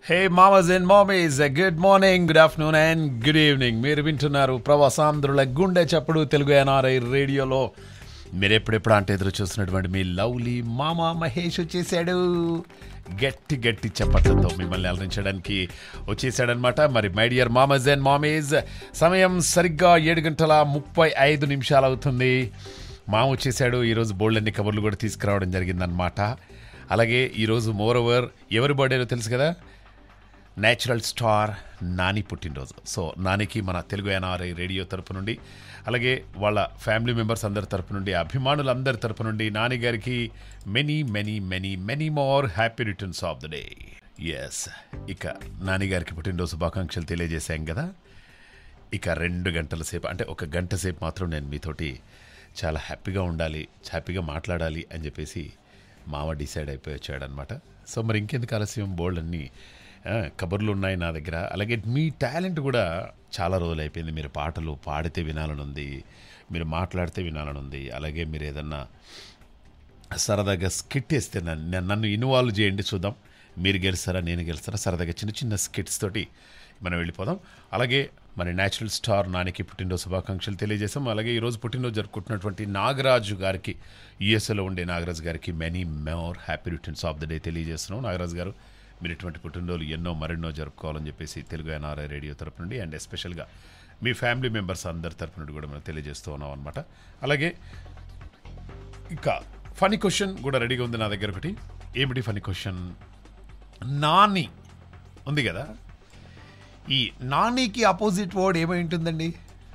Hey mamas and mommies, good morning, good afternoon and good evening. మీరు వింటున్నారు ప్రవాసాంధ్రుల గుండె చప్పుడు తెలుగు ఎన్ఆర్ఐ రేడియోలో. మీరు ఎప్పుడెప్పుడు అంటే ఎదురు చూస్తున్నటువంటి మీ లవ్లీ మామ మహేష్ వచ్చేసాడు. గట్టి గట్టి చప్పట్లతో మిమ్మల్ని అలరించడానికి వచ్చేసాడనమాట. మరి my dear mamas and mamis, సమయం సరిగ్గా 7:35 అవుతుంది. మామ వచ్చేసాడు. ఈరోజు బోల్డ్ కబుర్లు కూడా తీసుకురావడం జరిగిందనమాట. అలాగే ఈరోజు మోర్ ఓవర్ ఎవరి బర్త్డేనో తెలుసు కదా, నేచురల్ స్టార్ నాని పుట్టినరోజు. సో నానికి మన తెలుగు ఎన్ఆర్ఐ రేడియో తరపు నుండి, అలాగే వాళ్ళ ఫ్యామిలీ మెంబర్స్ అందరి తరపు నుండి, అభిమానులందరి తరపు నుండి నాని గారికి many many many many more happy returns of the day. Yes, ఇక నాని గారికి పుట్టినరోజు శుభాకాంక్షలు తెలియజేశాం కదా. ఇక 2 గంటల సేపు, అంటే 1 గంట సేపు మాత్రం నేను మీతోటి చాలా హ్యాపీగా ఉండాలి, హ్యాపీగా మాట్లాడాలి అని చెప్పేసి మామ డిసైడ్ అయిపోయి వచ్చాడనమాట. సో మరి ఇంకెందుకు ఆలస్యం, బోల్డ్ అన్నీ కబుర్లు ఉన్నాయి నా దగ్గర. అలాగే మీ టాలెంట్ కూడా చాలా రోజులు అయిపోయింది. మీరు పాటలు పాడితే వినాలని ఉంది, మీరు మాట్లాడితే వినాలని ఉంది. అలాగే మీరు ఏదన్నా సరదాగా స్కిట్ వేస్తే నన్ను ఇన్వాల్వ్ చేయండి, చూద్దాం మీరు గెలుస్తారా నేను గెలుస్తారా. సరదాగా చిన్న చిన్న స్కిట్స్ తోటి మనం వెళ్ళిపోదాం. అలాగే మన నేచురల్ స్టార్ నానికి పుట్టినరోజు శుభాకాంక్షలు తెలియజేసాం. అలాగే ఈరోజు పుట్టినరోజు జరుపుకుంటున్నటువంటి నాగరాజు గారికి, యుఎస్ఏలో ఉండే నాగరాజు గారికి many more happy returns of the day తెలియజేస్తున్నాం. నాగరాజు గారు, మీరు ఇటువంటి పుట్టినరోజులు ఎన్నో మరెన్నో జరుపుకోవాలని చెప్పేసి తెలుగు ఎన్ఆర్ఐ రేడియో తరపు నుండి అండ్ ఎస్పెషల్గా మీ ఫ్యామిలీ మెంబర్స్ అందరి తరపు నుండి కూడా మనం తెలియజేస్తూ ఉన్నాం అనమాట. అలాగే ఇక ఫనీ క్వశ్చన్ కూడా రెడీగా ఉంది నా దగ్గర. ఒకటి ఏమిటి ఫనీ క్వశ్చన్? నాని ఉంది కదా, ఈ నానికి ఆపోజిట్ వర్డ్ ఏమై ఉంటుందండి?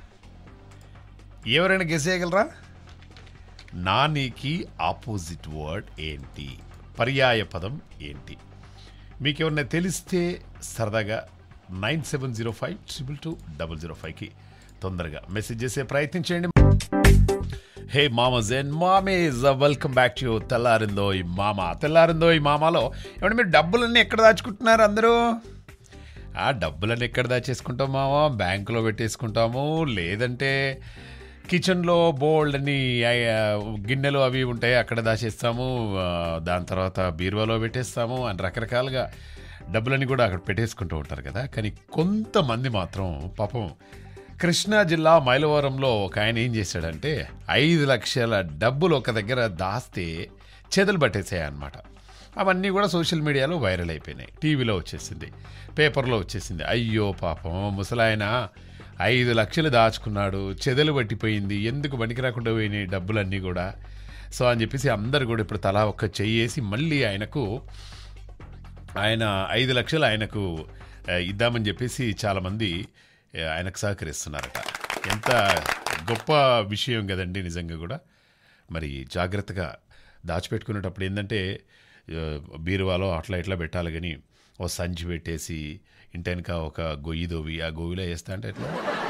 ఎవరైనా గెస్ చేయగలరా? నానికి ఆపోజిట్ వర్డ్ ఏంటి? పర్యాయ పదం ఏంటి? మీకు ఎవరైనా తెలిస్తే సరదాగా 9705220005కి తొందరగా మెసేజ్ చేసే ప్రయత్నం చేయండి. Hey mamas and mamis, welcome back to తెల్లారిందో ఈ మామ. తెల్లారిందో ఈ మామలో ఏమంటే మీరు డబ్బులన్నీ ఎక్కడ దాచుకుంటున్నారు అందరూ? ఆ డబ్బులన్నీ ఎక్కడ దాచేసుకుంటాం మామ? బ్యాంకులో పెట్టేసుకుంటాము, లేదంటే కిచెన్లో బోల్డ్ అని గిన్నెలు అవి ఉంటాయి అక్కడ దాచేస్తాము, దాని తర్వాత బీరువాలో పెట్టేస్తాము అని రకరకాలుగా డబ్బులని కూడా అక్కడ పెట్టేసుకుంటూ ఉంటారు కదా. కానీ కొంతమంది మాత్రం పాపం కృష్ణా జిల్లా మైలవరంలో ఒక ఆయన ఏం చేశాడంటే 5 లక్షల డబ్బులు ఒక దగ్గర దాస్తే చేతులు పట్టేసాయన్నమాట. అవన్నీ కూడా సోషల్ మీడియాలో వైరల్ అయిపోయినాయి, టీవీలో వచ్చేసింది, పేపర్లో వచ్చేసింది. అయ్యో పాపం ముసలాయన 5 లక్షలు దాచుకున్నాడు, చెదలు పట్టిపోయింది, ఎందుకు పనికి రాకుండా పోయినాయి డబ్బులన్నీ కూడా. సో అని చెప్పేసి అందరు కూడా ఇప్పుడు తలా ఒక్క చెయ్యేసి మళ్ళీ ఆయన 5 లక్షలు ఆయనకు ఇద్దామని చెప్పేసి చాలామంది ఆయనకు సహకరిస్తున్నారట. ఎంత గొప్ప విషయం కదండి నిజంగా కూడా. మరి జాగ్రత్తగా దాచిపెట్టుకునేటప్పుడు ఏంటంటే బీరువాలో అట్లా ఇట్లా పెట్టాలి, కానీ ఓ సంచి పెట్టేసి ఇంటెనక ఒక గొయ్యి దోవి ఆ గొయ్యిలో వేస్తా అంటే ఎట్లా?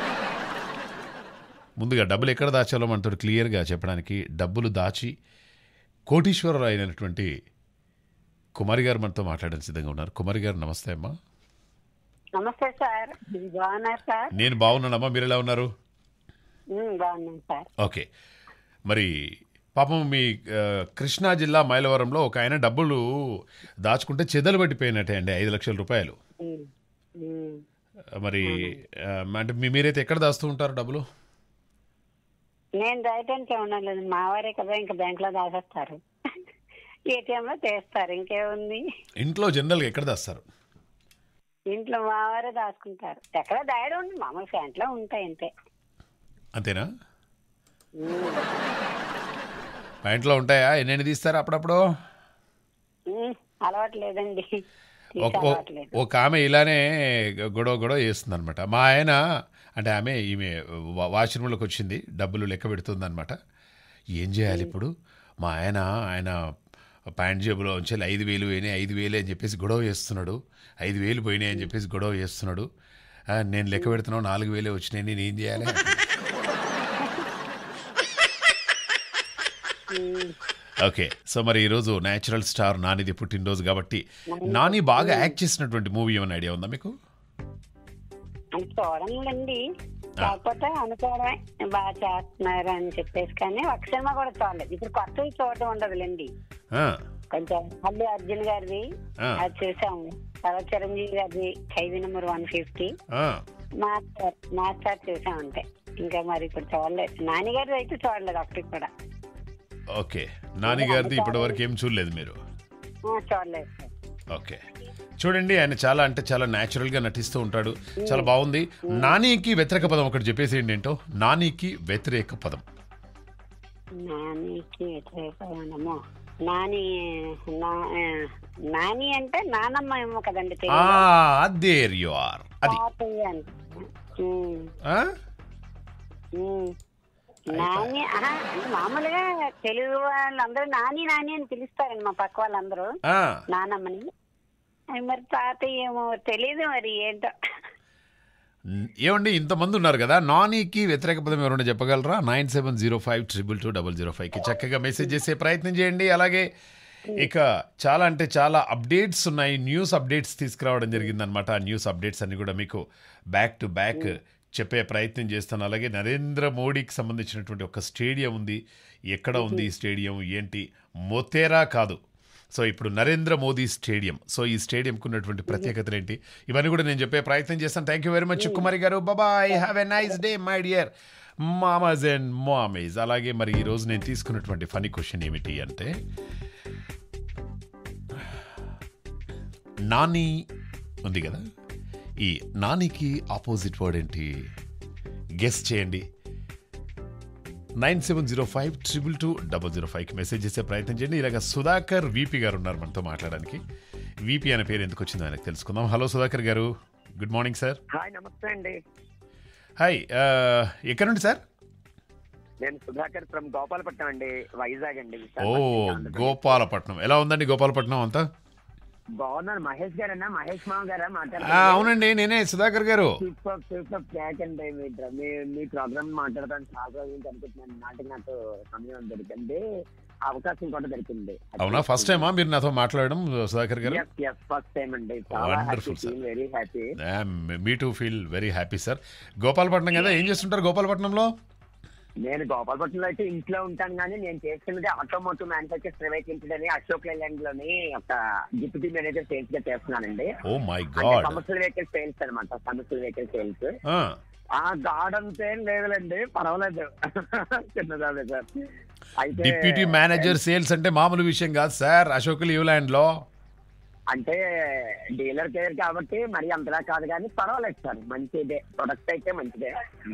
ముందుగా డబ్బులు ఎక్కడ దాచాలో మనతో క్లియర్గా చెప్పడానికి డబ్బులు దాచి కోటీశ్వరులు అయినటువంటి కుమారి గారు మనతో మాట్లాడడానికి సిద్ధంగా ఉన్నారు. కుమారి గారు నమస్తే అమ్మా. నమస్తే సార్, బాగున్నారు సార్? నేను బాగున్నానమ్మా, మీరు ఎలా ఉన్నారు? బాగున్నాను సార్. ఓకే, మరి పాపం మీ కృష్ణా జిల్లా మైలవరంలో ఒక ఆయన డబ్బులు దాచుకుంటే చెదలు పట్టిపోయినట్టే అండి, 5 లక్షల రూపాయలు. మరి అంటే మీరైతే ఎక్కడ దాస్తూ ఉంటారు డబ్బులు? నేను దాయటానికి ఏమన్నా లేదు, మా వారే కదా ఇంకా బ్యాంక్ లో దాచేస్తారు, ఏటీఎం లో చేస్తారు, ఇంకేముంది. ఇంట్లో జనరల్గా ఎక్కడ దాస్తారు? ఇంట్లో మా వారే దాచుకుంటారు. ఎక్కడ దాయడం ఉంది, మామూలు ఫ్యాంట్లో ఉంటాయి అంతే. అంతేనా? ప్యాంట్లో ఉంటాయా? ఎన్ని తీస్తారా అప్పుడప్పుడు? అలవాటు లేదండి. ఒక ఆమె ఇలానే గొడవ చేస్తుంది అనమాట. మా ఆయన అంటే ఈమె వాష్రూమ్లోకి వచ్చింది, డబ్బులు లెక్క పెడుతుంది అనమాట. ఏం చేయాలి ఇప్పుడు? మా ఆయన ప్యాంట్ జేబులో ఉంచి 5,000 పోయినాయి, 5,000 అని చెప్పేసి గొడవ చేస్తున్నాడు, 5,000 పోయినాయి అని చెప్పేసి గొడవ చేస్తున్నాడు. నేను లెక్క పెడుతున్నావు, 4,000 వచ్చినాయి, నేను ఏం చేయాలి? ఓకే, సో మరి ఈరోజు నేచురల్ స్టార్ నానిది పుట్టినరోజు కాబట్టి నాని బాగా యాక్ట్ చేసినటువంటి మూవీ ఏమైనా ఐడియా ఉందా మీకు? చూడండి, కాకపోతే అనుకోవడమే బాగా చేస్తున్నారు అని చెప్పేసి, కానీ ఒక సినిమా కూడా చూడలేదు. ఇప్పుడు కొత్తవి చూడటం ఉండదులేండి, కొంచెం అల్లు అర్జున్ గారిది ఆ, అది చూసాము. తర్వాత చిరంజీవి గారిది ఖైదీ నెంబర్ 150 ఆ. మాస్టర్ చూసాం అంతే. ఇంకా మరి ఇప్పుడు చూడలేదు. నాని గారిది అయితే చూడలేదు అప్పటికి కూడా. ఓకే, నాని గారిది ఇప్పటి వరకు ఏం చూడలేదు మీరు? చూడలేదు సార్. ఓకే, చూడండి ఆయన చాలా అంటే చాలా న్యాచురల్ గా నటిస్తూ ఉంటాడు, చాలా బాగుంది. నానికి వ్యతిరేక పదం ఒకటి చెప్పేసేయండి ఏంటో. నానికి వ్యతిరేక పదం. నానికి వ్యతిరేకమో నాని నాని అంటే నానమ్మ ఏమో కదండి. There you are. అది తాతయ్య అంటే. ఆ? నాని మామూలుగా తెలుగు వాళ్ళందరూ నాని నాని అని పిలుస్తారండి మా పక్క వాళ్ళందరూ ఆ. నానమ్మని. మరి తాతయ్య ఏమో తెలీదు మరి ఏంటో. ఏమండి ఇంతమంది ఉన్నారు కదా, నానికి వ్యతిరేక పదం ఎవరైనా చెప్పగలరా? 9705222005కి చక్కగా మెసేజ్ చేసే ప్రయత్నం చేయండి. అలాగే ఇక చాలా అంటే చాలా అప్డేట్స్ ఉన్నాయి, న్యూస్ అప్డేట్స్ తీసుకురావడం జరిగిందనమాట. ఆ న్యూస్ అప్డేట్స్ అన్ని కూడా మీకు బ్యాక్ టు బ్యాక్ చెప్పే ప్రయత్నం చేస్తాను. అలాగే నరేంద్ర మోడీకి సంబంధించినటువంటి ఒక స్టేడియం ఉంది. ఎక్కడ ఉంది ఈ స్టేడియం ఏంటి? మొతేరా కాదు, సో ఇప్పుడు నరేంద్ర మోదీ స్టేడియం. సో ఈ స్టేడియంకు ఉన్నటువంటి ప్రత్యేకతలు ఏంటి, ఇవన్నీ కూడా నేను చెప్పే ప్రయత్నం చేస్తాను. Thank you very much Kumari garu. Bye, have a nice day my dear mamas and mamis. అలాగే మరి ఈరోజు నేను తీసుకున్నటువంటి ఫనీ క్వశ్చన్ ఏమిటి అంటే, నాని ఉంది కదా, ఈ నానికి ఆపోజిట్ వర్డ్ ఏంటి? గెస్ చేయండి. 9705222005కి మెసేజ్ చేసే ప్రయత్నం చేయండి. ఇలాగ సుధాకర్ వీపీ గారు ఉన్నారు మనతో మాట్లాడడానికి. వీపీ అనే పేరు ఎందుకు వచ్చిందో ఆయనకు తెలుసుకుందాం. హలో సుధాకర్ గారు, గుడ్ మార్నింగ్ సార్. హాయ్, నమస్తే అండి. హాయ్, ఎక్కడ నుండి సార్? నేను సుధాకర్ ఫ్రమ్ గోపాలపట్నం అండి, వైజాగ్ అండి. ఓ, గోపాలపట్నం. ఎలా ఉందండి గోపాలపట్నం అంతా? బాగున్నాను. మహేష్ గారేనా? మహేష్ మామ గారా అవునండి, నేనే సుధాకర్ గారు. సూపర్ సూపర్ క్యాక్ అండి. మీ ప్రోగ్రామ్ మాట్లాడతాను చాలా రోజుల నుంచి అనుకుంటున్నాను. నాకు సమయం దొరికింది, అవకాశం కూడా దొరికింది. అవునా, ఫస్ట్ టైమా మీరు నాతో మాట్లాడడం సుధాకర్ గారు? ఫస్ట్ టైం అండి. Wonderful sir, very happy. Me too feel very happy sir. Gopalapatnam కదా, ఏం చేస్తుంటారు గోపాలపట్నంలో? నేను గోపాలపట్నంలో అయితే ఇంట్లో ఉంటాను, కానీ నేను చేస్తున్నది ఆటోమోటివ్ మ్యానుఫాక్చర్ ప్రైవేట్ లిమిటెడ్ అని అశోక్ లేలాండ్ లోని ఒక డిప్యూటీ మేనేజర్ సేల్స్ గా చేస్తున్నానండి. Oh my god. Commercial vehicle sales అనమాట. Commercial vehicle sales. గార్డెన్ ఏం లేదులేండి, పర్వాలేదు, చిన్నదాదే సార్. అయితే డిప్యూటీ మేనేజర్ సేల్స్ అంటే మామూలు విషయం కాదు సార్ అశోక్ లీవ్లాండ్ లో. అంటే డీలర్ కేర్ కాబట్టి మరి అంతలా కాదు, కానీ పర్వాలేదు సార్, మంచిదే. ప్రొడక్ట్ అయితే మంచిదే.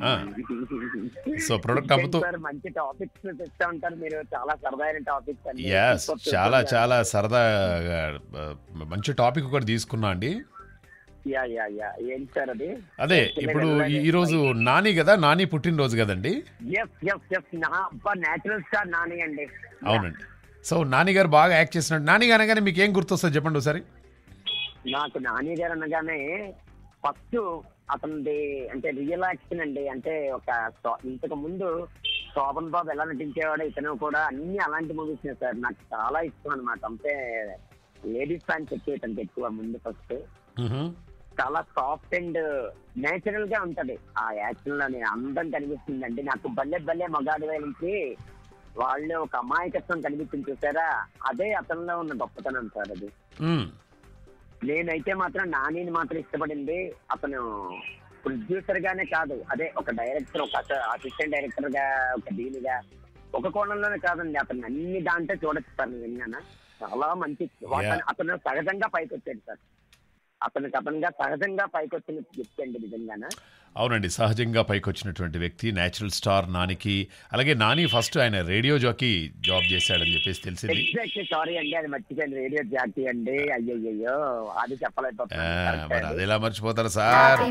సో ప్రొడక్ట్ అమ్ముతూ సార్ మంచి టాపిక్స్ తెస్తా ఉంటారు మీరు, చాలా సరదైన టాపిక్స్. ఎస్, చాలా చాలా సరదా మంచి టాపిక్ ఒకటి తీసుకున్నా అండి. ఏంటి సార్ అది? అదే ఇప్పుడు ఈ రోజు నాని కదా, నాని పుట్టినరోజు కదండి. నేచురల్ స్టార్ నాని అండి. అవునండి. సో నాని గారు బాగా యాక్ట్ చేసినట్టు. నాని గారు అనగానే మీకు ఏం గుర్తొస్తుంది చెప్పండి ఒకసారి. నాకు నాని గారు అనగానే ఫస్ట్ అతనిది అంటే రియల్ యాక్షన్ అండి. అంటే ఒక ఇంతకు ముందు శోభన్ బాబు ఎలా నటించేవాడో ఇతను కూడా అన్ని అలాంటి మూవీస్ సార్. నాకు చాలా ఇష్టం అనమాట. అంటే లేడీస్ ఫ్యాన్స్ ఎక్కువ ఇతనికి ఎక్కువ. ముందు ఫస్ట్ చాలా సాఫ్ట్ అండ్ నేచురల్ గా ఉంటది ఆ యాక్షన్ లోని, అందం కనిపిస్తుందండి. నాకు బల్లె బల్లె మగాడి నుంచి వాళ్ళు ఒక అమాయకత్వం కనిపించింది చూసారా, అదే అతనిలో ఉన్న గొప్పతనం సార్. అది నేనైతే మాత్రం నానిని మాత్రం ఇష్టపడింది. అతను ప్రొడ్యూసర్ గానే కాదు, అదే ఒక డైరెక్టర్, ఒక అసిస్టెంట్ డైరెక్టర్ గా, ఒక దీనిగా, ఒక కోణంలోనే కాదండి, అతను అన్ని దాంట్లో చూడొచ్చు సార్. నేను విన్నాను, చాలా మంచి. అతను సహజంగా పైకి వచ్చాడు సార్. అతనిగా సహజంగా పైకి వచ్చిన వ్యక్తి అండి నిజంగానే. అవునండి, సహజంగా పైకి వచ్చినటువంటి వ్యక్తి నేచురల్ స్టార్ నానికి. అలాగే నాని ఫస్ట్ ఆయన రేడియో జాకీ జాబ్ చేశాడని చెప్పేసి తెలిసింది. సారీ అండి, అది మర్చిపోయాను. రేడియో జాకీ అండి, అయ్యయ్యో అది చెప్పలేకపోతున్నాను. మరి అది ఎలా మర్చిపోతారు సార్?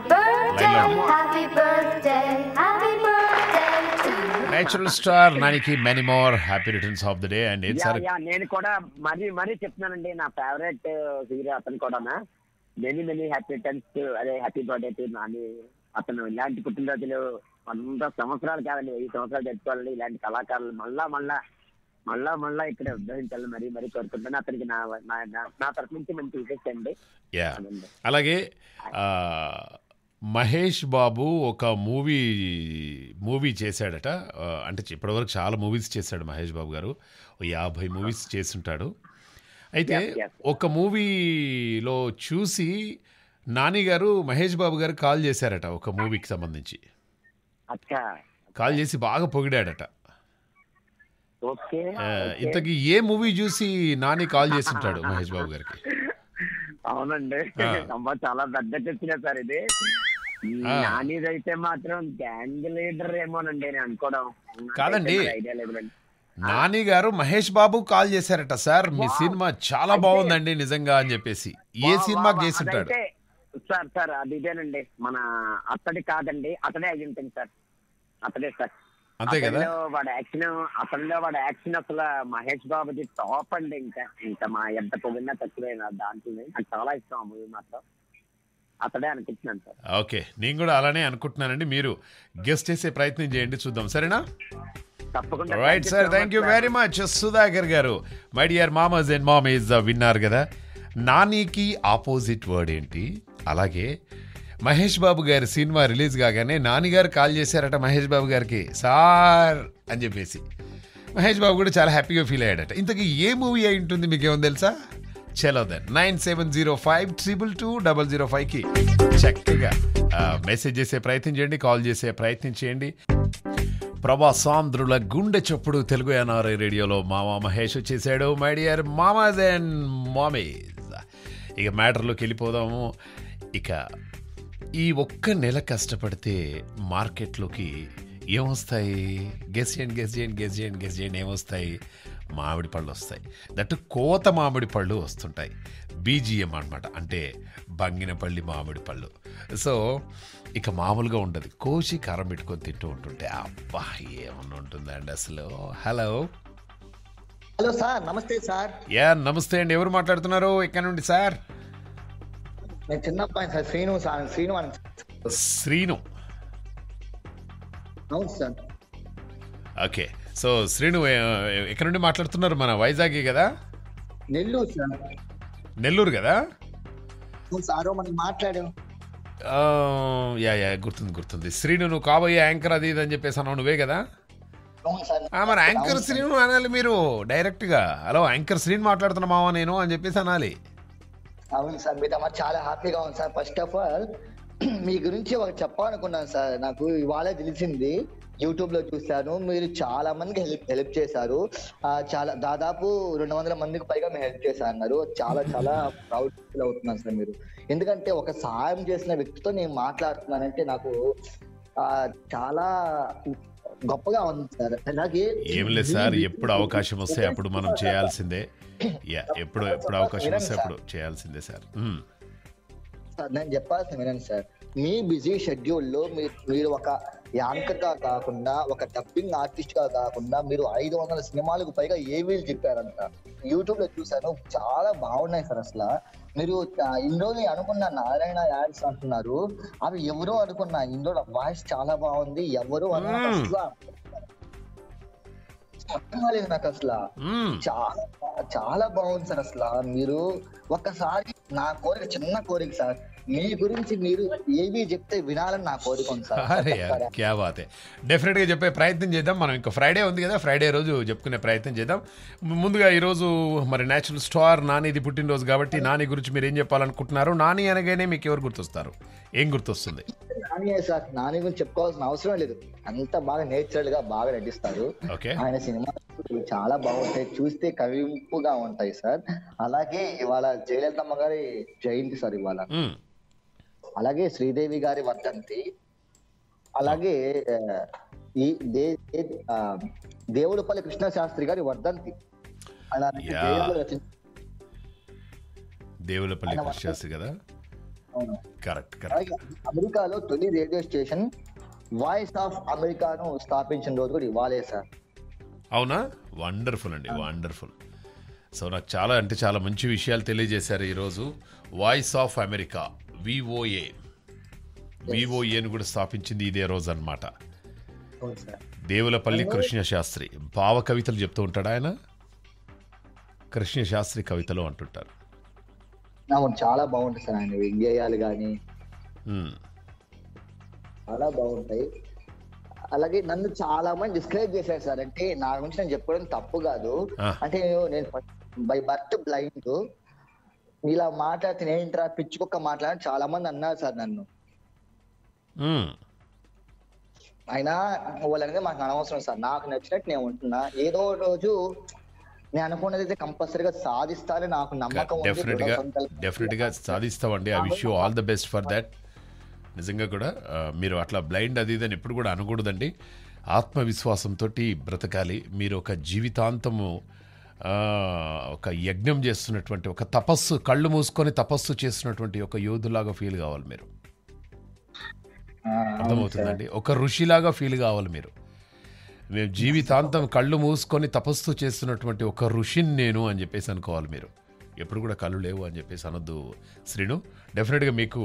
నేచురల్ స్టార్ నానికి many more happy returns of the day. And నేను కూడా మరీ చెప్తున్నానండి, నా ఫేవరెట్ హీరో అతను కూడా. మెనీ హ్యాపీ రిటర్న్స్, అదే హ్యాపీ బర్త్డే టు నాని. అతను ఇలాంటి పుట్టినరోజులు 100 సంవత్సరాలు కాదండి, 1000 సంవత్సరాలు జరుపుకోవాలని ఇలాంటి కళాకారులు మళ్ళా ఇక్కడ ఉద్భవించాలని మరీ కోరుకుంటాను. అతనికి నా తరఫు నుంచి మంచి విశేషం అండి. అలాగే మహేష్ బాబు ఒక మూవీ చేశాడట. అంటే ఇప్పటివరకు చాలా మూవీస్ చేశాడు మహేష్ బాబు గారు, 50 మూవీస్ చేస్తుంటాడు. అయితే Yes, yes. ఒక మూవీలో చూసి నాని గారు మహేష్ బాబు గారు కాల్ చేశారట ఒక మూవీకి సంబంధించి. అచ్చా. కాల్ చేసి బాగా పొగిడాడట. ఓకే. ఇంతకీ ఏ మూవీ చూసి నాని కాల్ చేసి ఉంటాడు మహేష్ బాబు గారికి? అవునండి. ఆ. అమ్మా చాలా పెద్ద చర్చనే సార్ ఇది. ఆ. నానిదైతే మాత్రం గ్యాంగ్ లీడర్ ఏమోనండి నేను అనుకోవడం. కాదండి. ఐడియా లేదండి. నాని గారు మహేష్ బాబు కాల్ చేశారట, సార్ మీ సినిమా చాలా బాగుందండి నిజంగా అని చెప్పేసి. ఏ సినిమాకి చేసి ఉంటాడు? అదైతే సార్ అది ఇదేనండి, మన అతడి కాదండి, అతడే అయ్యి ఉంటుంది సార్. అతడే సార్. అంతే కదా? అతనిలో వాడి యాక్షన్ అసలు మహేష్ బాబుది టాప్ అండి. ఇంకా మా ఎంత పొగిడినా తక్కువైనా దాంట్లో నాకు చాలా ఇష్టం ఆ మూవీ మాత్రం. అతడే అనుకుంటున్నాను సార్. ఓకే, నేను కూడా అలానే అనుకుంటున్నానండి. మీరు గెస్ట్ చేసే ప్రయత్నం చేయండి, చూద్దాం. సరేనా? తప్పకుండా. Right sir, thank you very much Sudhakar garu. My dear mamas and mamis విన్నారు కదా. నానికి ఆపోజిట్ వర్డ్ ఏంటి? అలాగే మహేష్ బాబు గారి సినిమా రిలీజ్ కాగానే నాని గారు కాల్ చేశారట మహేష్ బాబు గారికి, సార్ అని చెప్పేసి. మహేష్ బాబు కూడా చాలా హ్యాపీగా ఫీల్ అయ్యాడట. ఇంతకీ ఏ మూవీ అయి ఉంటుంది మీకేమో తెలుసా? చలో దెన్ 9705222005కి చక్కగా మెసేజ్ చేసే ప్రయత్నం చేయండి, కాల్ చేసే ప్రయత్నం చేయండి. ప్రభాసాంధ్రుల గుండె చప్పుడు తెలుగు ఎన్ఆర్ఐ రేడియోలో మామ మహేష్ వచ్చేసాడు. My dear mamas and mummies, ఇక మ్యాటర్లోకి వెళ్ళిపోదాము. ఇక ఈ ఒక్క నెల కష్టపడితే మార్కెట్లోకి ఏమొస్తాయి? గెస్ చేయండి ఏమొస్తాయి? మామిడి పళ్ళు వస్తాయి. దట్టు కోత మామిడి పళ్ళు వస్తుంటాయి. బీజిఎం అనమాట, అంటే బంగినపల్లి మామిడి పళ్ళు. సో ఇక మామూలుగా ఉండదు, కోసి కారం పెట్టుకొని తింటూ ఉంటుంటే అబ్బా ఏమన్నా ఉంటుందండి అసలు. హలో సార్, నమస్తే సార్. నమస్తే అండి. ఎవరు మాట్లాడుతున్నారు? ఎక్కడి నుండి సార్? నేను చిన్న అబ్బాయి సార్, శ్రీను సార్. శ్రీను. అవును సార్. ఓకే, సో శ్రీను ఎక్కడి నుండి మాట్లాడుతున్నారు? మన వైజాగ్ కదా? నెల్లూరు సార్. నెల్లూరు కదా? సార్ మనం మాట్లాడాం. గుర్తుంది. శ్రీను నువ్వు కాబోయే యాంకర్ అది ఇది అని చెప్పేసి అన్నావు, నువ్వే కదా? అవును సార్. మరి యాంకర్ శ్రీను అనాలి మీరు డైరెక్ట్గా. హలో యాంకర్ శ్రీను మాట్లాడుతున్నా మావా నేను అని చెప్పేసి అనాలి. అవును సార్, మీతో చాలా హ్యాపీగా ఉంది సార్. ఫస్ట్ ఆఫ్ ఆల్ మీ గురించి ఒకటి చెప్పాలనుకున్నాను సార్. నాకు ఇవాళ తెలిసింది, యూట్యూబ్ లో చూశాను, మీరు చాలా మందికి హెల్ప్ చేశారు. చాలా దాదాపు 200 మందికి పైగా మీరు హెల్ప్ చేశారు అన్నారు. చాలా చాలా ప్రౌడ్ ఫీల్ అవుతున్నాను సార్ మీరు. ఎందుకంటే ఒక సహాయం చేసిన వ్యక్తితో నేను మాట్లాడుతున్నానంటే నాకు చాలా గొప్పగా ఉంది సార్. అలాగే ఏం లేదు సార్, ఎప్పుడు అవకాశం వస్తే అప్పుడు మనం చేయాల్సిందే. ఎప్పుడు అవకాశం వస్తే అప్పుడు చేయాల్సిందే సార్. నేను చెప్పాల్సిన వినండి సార్. మీ బిజీ షెడ్యూల్లో మీరు ఒక యాంకర్ గా కాకుండా, ఒక డబ్బింగ్ ఆర్టిస్ట్ గా కాకుండా, మీరు 500 సినిమాలకు పైగా ఏవీలు చెప్పారంట. యూట్యూబ్ లో చూసాను, చాలా బాగున్నాయి సార్. అసలు మీరు ఇందులో అనుకున్న నారాయణ యాడ్స్ అంటున్నారు, అవి ఎవరో అనుకున్నా. ఇందులో వాయిస్ చాలా బాగుంది, ఎవరు అన్న అసలు అర్థం కాలేదు నాకు. అసలు చాలా చాలా బాగుంది సార్. అసలు మీరు ఒక్కసారి, నా కోరిక, చిన్న కోరిక సార్, మీ గురించి మీరు ఏవి చెప్తే వినాలని నా కోరిక ఉంది సార్. క్యా బాత్. డెఫినెట్గా చెప్పే ప్రయత్నం చేద్దాం. మనం ఇంకా ఫ్రైడే ఉంది కదా, ఫ్రైడే రోజు చెప్పుకునే ప్రయత్నం చేద్దాం. ముందుగా ఈరోజు మరి నేచురల్ స్టార్ నానిది పుట్టినరోజు కాబట్టి నాని గురించి మీరు ఏం చెప్పాలనుకుంటున్నారు? నాని అనగానే మీకు ఎవరు గుర్తొస్తారు? ఏం గుర్తొస్తుంది? నాని సార్, నాని గురించి చెప్పుకోవాల్సిన అవసరం లేదు. అంత బాగా నేచురల్ గా బాగా నటిస్తారు. ఆయన సినిమా చాలా బాగుంటాయి, చూస్తే కవింపుగా ఉంటాయి సార్. అలాగే ఇవాళ జయలలితమ్మ గారి జయంతి సార్ ఇవాళ. అలాగే శ్రీదేవి గారి వర్ధంతి. అలాగే ఈ దేవులపల్లి కృష్ణ శాస్త్రి గారి వర్ధంతి. దేవులపల్లి కృష్ణ శాస్త్రి కదా? కరెక్ట్. అమెరికాలో తొలి రేడియో స్టేషన్ వాయిస్ ఆఫ్ అమెరికాను స్థాపించిన రోజు కూడా ఇవాళే సార్. అవునా? వండర్ఫుల్ అండి, వండర్ఫుల్. సో నాకు చాలా అంటే చాలా మంచి విషయాలు తెలియజేశారు ఈరోజు. వాయిస్ ఆఫ్ అమెరికా, విఓఏను కూడా స్థాపించింది ఇదే రోజు అనమాట. దేవులపల్లి కృష్ణ శాస్త్రి భావ కవితలు చెప్తూ ఉంటాడు ఆయన. కృష్ణ శాస్త్రి కవితలు అంటుంటారు. చాలా బాగుంటుంది సార్ ఆయన వ్యంగ్యాలు కానీ, చాలా బాగుంటాయి. అలాగే నన్ను చాలా మంది డిస్క్రైబ్ చేశారు సార్. అంటే నా గురించి నేను చెప్పడం తప్పు కాదు. అంటే నేను ఫస్ట్ బై బర్త్ బ్లైండ్. ఇలా మాట్లాడితే ఏంట్రా పిచ్చుకొక్క మాట్లాడి చాలా మంది అన్నారు సార్ నన్ను. మ్మ్. అయినా వాళ్ళనేది మాకు అనవసరం సార్. నాకు నచ్చినట్టు నేను ఉంటున్నా. ఏదో రోజు నేను అనుకున్నది అయితే కంపల్సరీగా సాధిస్తానని నాకు నమ్మకం ఉంది. డెఫినెట్గా సాధిస్తామండి. I wish you all the best for that. నిజంగా కూడా మీరు అట్లా బ్లైండ్ అది ఇదని ఎప్పుడు కూడా అనకూడదండి. ఆత్మవిశ్వాసంతో బ్రతకాలి. మీరు ఒక జీవితాంతము ఒక యజ్ఞం చేస్తున్నటువంటి, ఒక తపస్సు, కళ్ళు మూసుకొని తపస్సు చేస్తున్నటువంటి ఒక యోధులాగా ఫీల్ కావాలి మీరు. అర్థమవుతుందండి? ఒక ఋషిలాగా ఫీల్ కావాలి మీరు. మేము జీవితాంతం కళ్ళు మూసుకొని తపస్సు చేస్తున్నటువంటి ఒక ఋషిని నేను అని చెప్పేసి అనుకోవాలి మీరు. ఎప్పుడు కూడా కళ్ళు లేవు అని చెప్పేసి అనొద్దు శ్రీను. డెఫినెట్గా మీకు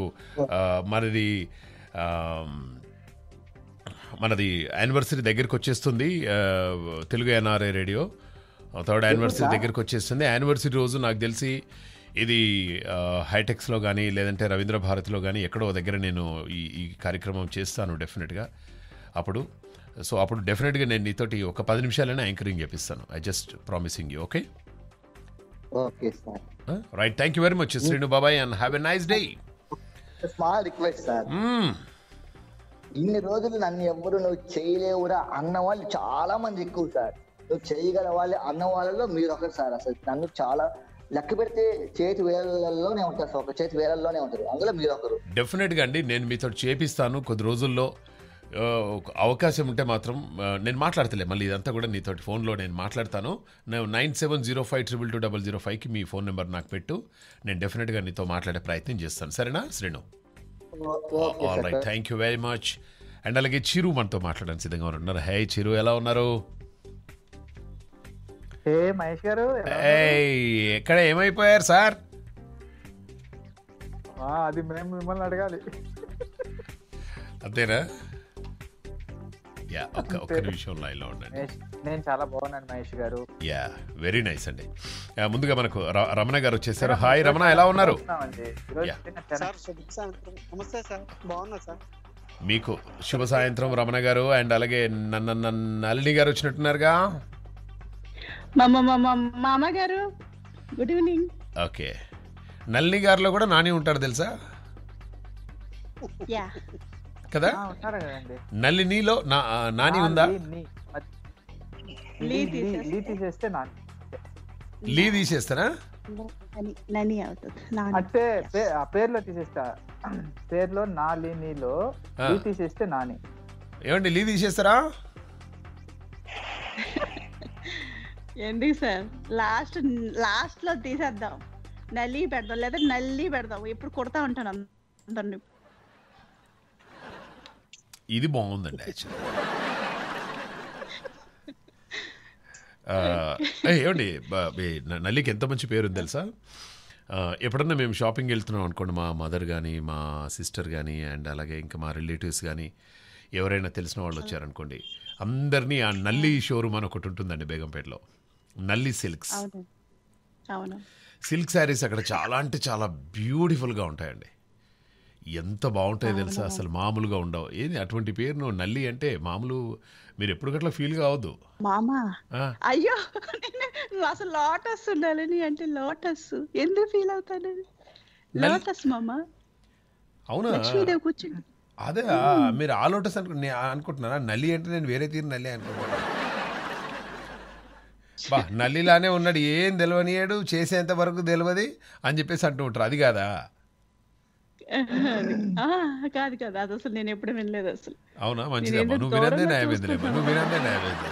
మనది యానివర్సరీ దగ్గరికి వచ్చేస్తుంది. Telugu NRI radio 3rd anniversary దగ్గరికి వచ్చేస్తుంది. యానివర్సరీ రోజు నాకు తెలిసి ఇది హైటెక్స్లో కానీ లేదంటే రవీంద్ర భారతిలో కానీ ఎక్కడో దగ్గర నేను ఈ కార్యక్రమం చేస్తాను డెఫినెట్గా. అప్పుడు డెఫినెట్గా నేను నీతోటి ఒక 10 నిమిషాలైనా యాంకరింగ్ చేపిస్తాను. I just promising you. Okay okay sir. Right. Thank you very much Srinu babai and have a nice day. Small request sir. ఇన్ని రోజులు నన్ను ఎవరు నువ్వు చేయలేవురా అన్న వాళ్ళు చాలా మంది ఎక్కువ సార్. నువ్వు చేయగల వాళ్ళు అన్న వాళ్ళలో మీరు ఒకరు సార్. అసలు నన్ను చాలా లెక్క పెడితే చేతి వేలల్లోనే ఉంటారు సార్. ఒక చేతి వేలల్లోనే ఉంటారు. అందులో మీరు ఒకరు. డెఫినెట్గా అండి. నేను మీతో చేపిస్తాను కొద్ది రోజుల్లో. అవకాశం ఉంటే మాత్రం నేను మాట్లాడతలే. మళ్ళీ ఇదంతా కూడా నీతోటి ఫోన్లో నేను మాట్లాడతాను. నేను 9705220005కి మీ ఫోన్ నెంబర్ నాకు పెట్టు. నేను డెఫినెట్గా నీతో మాట్లాడే ప్రయత్నం చేస్తాను. సరేనా Srinu? All right. Thank you very much. And అలాగే చిరు మనతో మాట్లాడడానికి సిద్ధంగా ఉన్నారు. హే చిరు, ఎలా ఉన్నారు? మహేష్ గారు ఎక్కడ ఏమైపోయారు సార్? అది మేము మిమ్మల్ని అడగాలి. అంతేనా? యా, ఒక్క నిమిషం లైన్లో ఉండండి. నేను చాలా బాగున్నాను మహేష్ గారు. యా, వెరీ నైస్ అండి. ముందుగా మనకు రమణ గారు వచ్చేసారు. హాయ్ రమణ, ఎలా ఉన్నారు? మీకు శుభ సాయంత్రం రమణ గారు. అండ్ అలాగే నళిని గారు వచ్చినట్టున్నారుగా. మామ గారు గుడ్ ఈవినింగ్. ఓకే. నళిని గారిలో కూడా నాని ఉంటాడు తెలుసా కదా? నళినిలో నాని ఉందా? లీ తీసేస్తారా? అంటే పేర్లో తీసేస్తా. పేర్లో నాలినిలో తీసేస్తే నాని. ఏమండి లీ తీసేస్తారా? ఎందుకు సార్? లాస్ట్ లో తీసేద్దాం. నల్లి పెడదాం లేదా నల్లి పెడదాం. ఇప్పుడు కొడతా ఉంటాను అందరిని. ఇది బాగుందండి యాక్చువల్లీ. ఏమండి నల్లికి ఎంత మంచి పేరు ఉంది తెలుసా? ఎప్పుడన్నా మేము షాపింగ్ వెళ్తున్నాం అనుకోండి, మా మదర్ కానీ మా సిస్టర్ కానీ అండ్ అలాగే ఇంకా మా రిలేటివ్స్ కానీ ఎవరైనా తెలిసిన వాళ్ళు వచ్చారనుకోండి, అందరినీ ఆ నల్లి షోరూమ్ అని ఒకటి ఉంటుందండి బేగంపేటలో. నల్లి సిల్క్స్. సిల్క్ శారీస్ అక్కడ చాలా అంటే చాలా బ్యూటిఫుల్గా ఉంటాయండి. ఎంత బాగుంటాయో తెలుసా? అసలు మామూలుగా ఉండవు. ఏంది అటువంటి పేరు నువ్వు నల్లి అంటే మామూలు మీరు ఎప్పుడు గట్లా ఫీల్ కావద్దు మామా. అయ్యో అసలు లోటస్ ఉండాలని అంటే లోటస్ ఎందుకు ఫీల్ అవుతాను? లోటస్ మామా. అవునా? లక్ష్మీదేవి కూర్చుంది. అదే మీరు ఆ లోటస్ అనుకుంటున్నారా? నల్లి అంటే నేను వేరే తీరు నల్లి అనుకుంటున్నా. బా నల్లిలానే ఉన్నాడు, ఏం తెలియనియాడు, చేసేంత వరకు తెలియదు అని చెప్పేసి అంటూ ఉంటారు. అది కాదా? కాదు కాదు, అది అసలు నేను ఎప్పుడు వినలేదు అసలు. అవునా? మంచిదమ్మా, నువ్వు వినందే న్యాయమైందిలేమ్మా, నువ్వు వినందే న్యాయమైంది.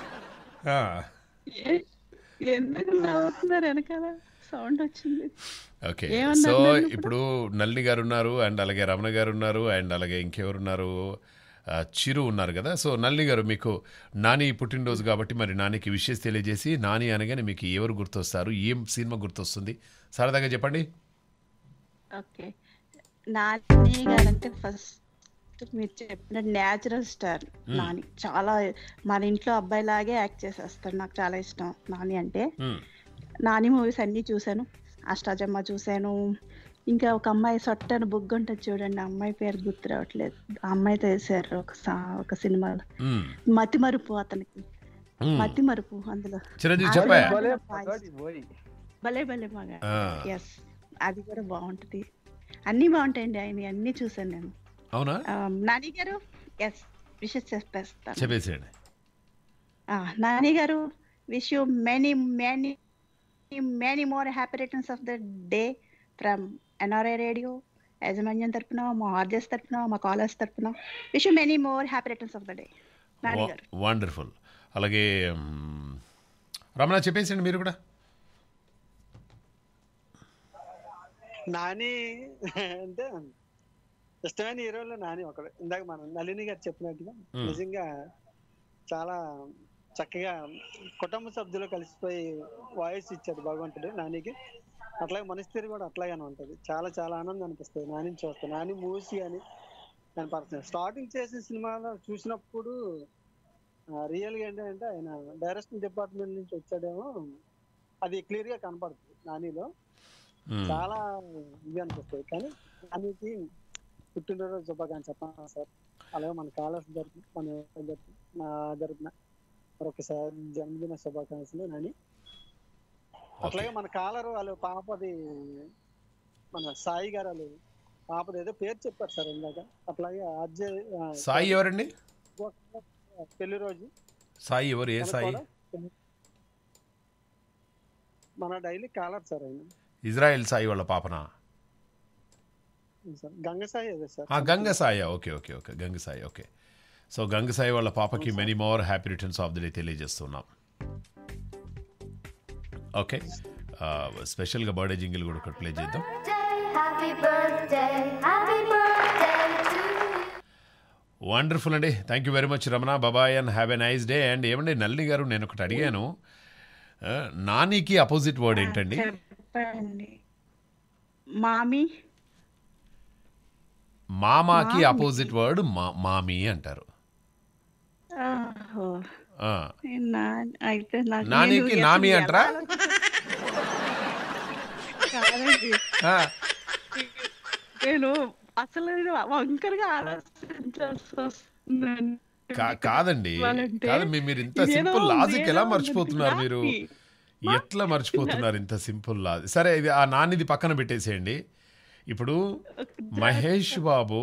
ఎందుకు నవ్వుతున్నారు? వెనకాల సౌండ్ వచ్చింది. ఓకే, సో ఇప్పుడు నళిని గారు ఉన్నారు అండ్ అలాగే రమణ గారు ఉన్నారు అండ్ అలాగే ఇంకెవరున్నారు, చిరు ఉన్నారు కదా. సో నళిని గారు, మీకు నాని పుట్టినరోజు కాబట్టి మరి నానికి విషెస్ తెలియజేసి, నాని అనగానే మీకు ఎవరు గుర్తొస్తారు, ఏం సినిమా గుర్తొస్తుంది సరదాగా చెప్పండి. ఓకే, నాని గారంటే ఫస్ట్ మీరు చెప్పిన న్యాచురల్ స్టార్ నాని. చాలా మన ఇంట్లో అబ్బాయి లాగే యాక్ట్ చేసేస్తాడు. నాకు చాలా ఇష్టం నాని అంటే. నాని మూవీస్ అన్ని చూశాను. అష్టాచమ్మ చూశాను. ఇంకా ఒక అమ్మాయి సొట్టని బుగ్గ ఉంటుంది చూడండి, అమ్మాయి పేరు గుర్తు రావట్లేదు. ఆ అమ్మాయితో వేసారు ఒక సినిమాలో. మతి మరుపు, అతనికి మతి మరుపు. అందులో భలే భలే మగ ఆ, ఎస్, అది కూడా బాగుంటది. అన్ని బాగుంటాయండి ఆయన, అన్ని చూసాను నేను. అవునా? నాని గారు, ఎస్, విషెస్ చెప్పేస్తాను. చెప్పేసేయండి. Nani garu, wish you many many many more happy returns of the day from NRI radio యాజమాన్యం తరపున, మా ఆర్జెస్ తరపున, మా కాలర్స్ తరపున. Wish you many more happy returns of the day Nani garu. Wonderful. అలాగే రమణ చెప్పేసేయండి మీరు కూడా. నాని అంటే ఇష్టమైన హీరోలో నాని ఒకడు. ఇందాక మనం నళిని గారు చెప్పినట్టుగా నిజంగా చాలా చక్కగా కుటుంబ సభ్యులు కలిసిపోయి వాయిస్ ఇచ్చాడు భగవంతుడు నానికి. అట్లాగే మనస్తీరు కూడా అట్లాగానే ఉంటది. చాలా చాలా ఆనందం అనిపిస్తుంది నాని చూస్తే. నాని మూవీస్ కానీ నేను పర్సనల్ స్టార్టింగ్ చేసిన సినిమాలో చూసినప్పుడు రియల్ గా ఏంటంటే ఆయన డైరెక్షన్ డిపార్ట్మెంట్ నుంచి వచ్చాడేమో, అది క్లియర్ గా కనపడుతుంది నానిలో. చాలా ఇది అనిపిస్తుంది. కానీ నానికి పుట్టినరోజు శుభాకాంక్షలు చెప్పాను సార్. అలాగే మన కాలర్స్ నా జరుపున మరొకసారి జన్మదిన శుభాకాంక్షలు నాని. అట్లాగే మన కాలర్ వాళ్ళు పాపది, మన సాయి గారు వాళ్ళు పాపది ఏదో పేరు చెప్పారు సార్ ఇందాక. అట్లాగే అజయ్ సాయి ఎవరండి? పెళ్లి రోజు. సాయి ఎవరు? ఏ సాయి? మన డైలీ కాలర్ సార్ ఆయన. ఇజ్రాయెల్ సాయి వాళ్ళ పాపనా? సార్ గంగ సాయి అదే sir. Ganga Sai. Okay okay okay, Ganga Sai. Okay. So Ganga Sai వాళ్ళ పాపకి many more happy returns of the day తెలియజేస్తున్నాం. ఓకే, స్పెషల్గా బర్త్డే జింగిల్ కూడా ఒకటి ప్లే చేద్దాం. Happy birthday to you. Wonderful అండి. Thank you very much Ramana. Babai and have a nice day. And ఏమండి నల్లి గారు, నేను ఒకటి అడిగాను, నానికి అపోజిట్ వర్డ్ ఏంటండి? చెప్పండి. మామీ. మామాకి అపోజిట్ వర్డ్ మామీ అంటారు. ఓహో. ఆ, అయితే నాకు నానికి నేను నామి ఎప్పుడు అంటారా? కాదండి, ఆ, నేను అసలు వంకరగా ఆలోచించాల్సి వస్తుందండి. కాదండి, వాళ్ళంటే కాదు మీరు ఇంత ఇదేదో సింపుల్ లాజిక్ ఎలా ఉంది, మర్చిపోతున్నారు మీరు? నాని. ఎట్లా మర్చిపోతున్నారు ఇంత సింపుల్ లాజిక్? సరే, ఇది ఆ నానిది పక్కన పెట్టేసేయండి. ఇప్పుడు మహేష్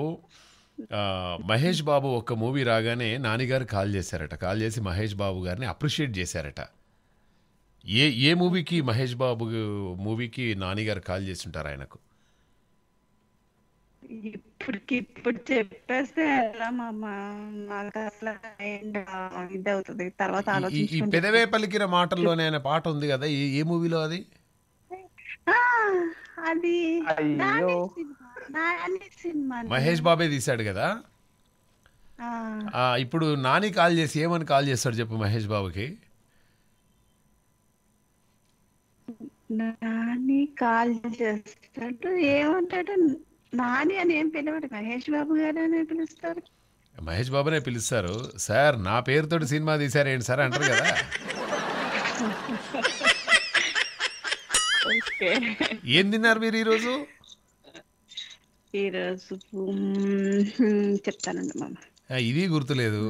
బాబు ఒక మూవీ రాగానే నానిగారు కాల్ చేశారట. కాల్ చేసి మహేష్ బాబు గారిని అప్రిషియేట్ చేశారట. ఏ మూవీకి? మహేష్ బాబు మూవీకి నానిగారు కాల్ చేసి ఉంటారు ఆయనకు. ఇప్పుడు చెప్పేస్తే ఎలా మామ, నాకు అసలు ఇది అవుతుంది, తర్వాత ఈ ఆలోచించుకుంటే. పెదవే పలికిన మాటల్లోనే ఆయన పాట ఉంది కదా, ఏ మూవీలో అది? అది అయ్యో, నాని సినిమా. మహేష్ బాబే తీశాడు కదా. ఇప్పుడు నాని కాల్ చేసి ఏమని కాల్ చేస్తాడు చెప్పు మహేష్ బాబుకి? నాని కాల్ చేస్తాడు, ఏమంటాడు? నాని అని ఏం పిలవడు, మహేష్ బాబు గారు అని పిలుస్తారు. మహేష్ బాబునే పిలుస్తారు. సార్ నా పేరుతోటి సినిమా తీశారేంటి సార్ అంటారు కదా. ఏం తిన్నారు మీరు ఈరోజు? ఈరోజు చెప్తానండి మామ. ఇది గుర్తులేదు.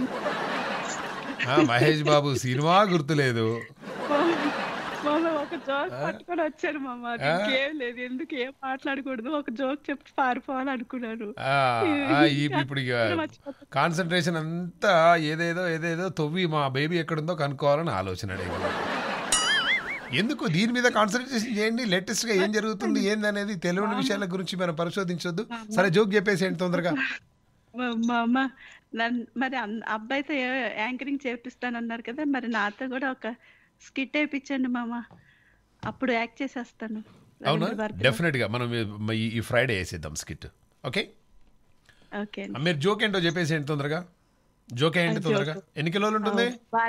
మహేష్ బాబు సినిమా గుర్తులేదు. మామ ఒక జోక్ పట్టుకొని వచ్చారు మామ. ఏం లేదు, ఎందుకు ఏం మాట్లాడకూడదు, ఒక జోక్ చెప్పి పారిపోవాలి అనుకున్నాను. ఇప్పుడు కాన్సన్ట్రేషన్ అంతా ఏదేదో తొవ్వి మా బేబీ ఎక్కడుందో కనుక్కోవాలని ఆలోచన. ఎందుకు దీని మీద కాన్సన్ట్రేషన్ చేయండి. లేటెస్ట్ గా ఏం జరుగుతుంది ఏందనేది తెలియని విషయాల గురించి మనం పరిశోధించొద్దు. సరే, జోక్ చెప్పేసేయండి తొందరగా. మామ మరి అబ్బాయితో యాంకరింగ్ చేపిస్తానన్నారు కదా, మరి నాతో కూడా ఒక స్కిట్ వేయించండి మామ, అప్పుడు యాక్ట్ చేసేస్తాను. అవునా? డెఫినెట్ గా మనం ఈ ఫ్రైడే వేసేద్దాం స్కిట్. Okay okay. మీరు జోక్ ఏంటో చెప్పేసేయండి తొందరగా. జోక్ ఏంటి తొందరగా? ఎన్ని కిలోలు ఉంటుంది?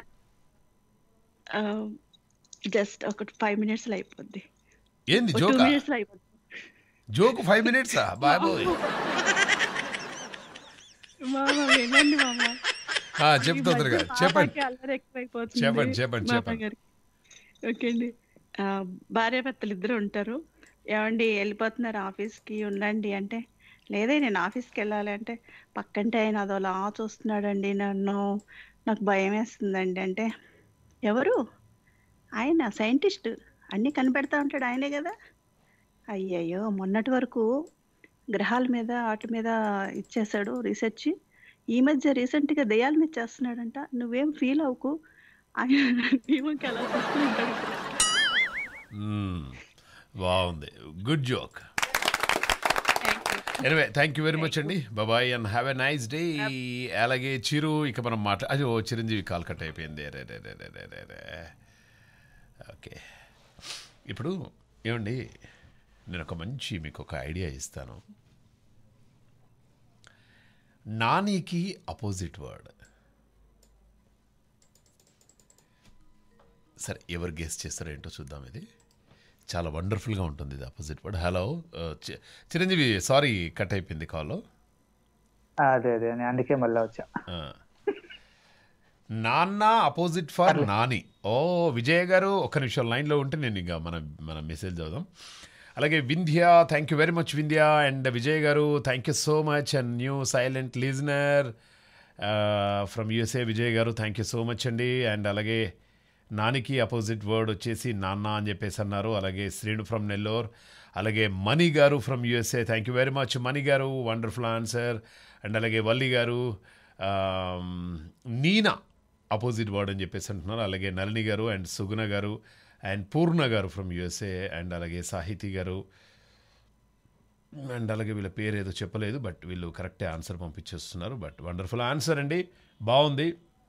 జస్ట్ ఒక 5 minutes లో అయిపోద్ది. ఏంది 2 జోక్? minutes లో అయిపోద్ది. Joke 5 minutes? బాబోయ్. మామ వినండి మామ. చెప్పు తొందరగా చెప్పండి. చెప్పండి. ఓకే అండి. భార్యాభర్తలు ఇద్దరు ఉంటారు. ఏమండి వెళ్ళిపోతున్నారు ఆఫీస్కి, ఉండండి అంటే, లేదే నేను ఆఫీస్కి వెళ్ళాలి అంటే, పక్కంటే ఆయన అదోలా చూస్తున్నాడండి నన్ను, నాకు భయం వేస్తుందండి అంటే, ఎవరు? ఆయన సైంటిస్ట్, అన్నీ కనిపెడతా ఉంటాడు ఆయనే కదా. అయ్యయ్యో మొన్నటి వరకు గ్రహాల మీద వాటి మీద ఇచ్చేసాడు రీసెర్చ్. ఈ మధ్య రీసెంట్గా దెయ్యాల మీద చేస్తున్నాడంట. నువ్వేం ఫీల్ అవ్వకు, ఆయన భీమంకి ఎలా చూస్తూ ఉంటాడు. బాగుంది, good joke. Anyway thank you very much అండి, bye and have a nice day. అలాగే చిరు, ఇక మనం అది చిరంజీవి కాల్ కట్ అయిపోయింది. రే. ఓకే, ఇప్పుడు ఏమండి, నేను ఒక మంచి మీకు ఒక ఐడియా ఇస్తాను. నానికి అపోజిట్ వర్డ్. సరే, ఎవరు గెస్ చేస్తారో ఏంటో చూద్దాం. ఇది చాలా వండర్ఫుల్గా ఉంటుంది, ఇది opposite word. Hello Chiranjeevi, sorry cut అయిపోయింది కాల్. అదే అందుకే మళ్ళీ వచ్చా. నాన్న opposite for Nani. Oh Vijay garu, ఒక్క నిమిషం లైన్లో ఉంటే నేను ఇంకా మన మెసేజ్ చదువుదాం. అలాగే Vindhya, thank you very much Vindhya. And Vijay garu, thank you so much. And new silent listener from USA Vijay garu, thank you so much అండి. అండ్ అలాగే నానికి అపోజిట్ వర్డ్ వచ్చేసి నాన్న అని చెప్పేసి అన్నారు. అలాగే శ్రీను ఫ్రమ్ నెల్లూరు. అలాగే Mani garu from USA, thank you very much Mani garu, wonderful answer. And అలాగే వల్లి గారు, నీనా అపోజిట్ వర్డ్ అని చెప్పేసి అంటున్నారు. అలాగే నళిని గారు అండ్ సుగుణ గారు అండ్ పూర్ణ గారు ఫ్రమ్ యూఎస్ఏ. అండ్ అలాగే సాహితీ గారు. అండ్ అలాగే వీళ్ళ పేరు ఏదో చెప్పలేదు, బట్ వీళ్ళు కరెక్టే ఆన్సర్ పంపించేస్తున్నారు. బట్ వండర్ఫుల్ ఆన్సర్ అండి, బాగుంది.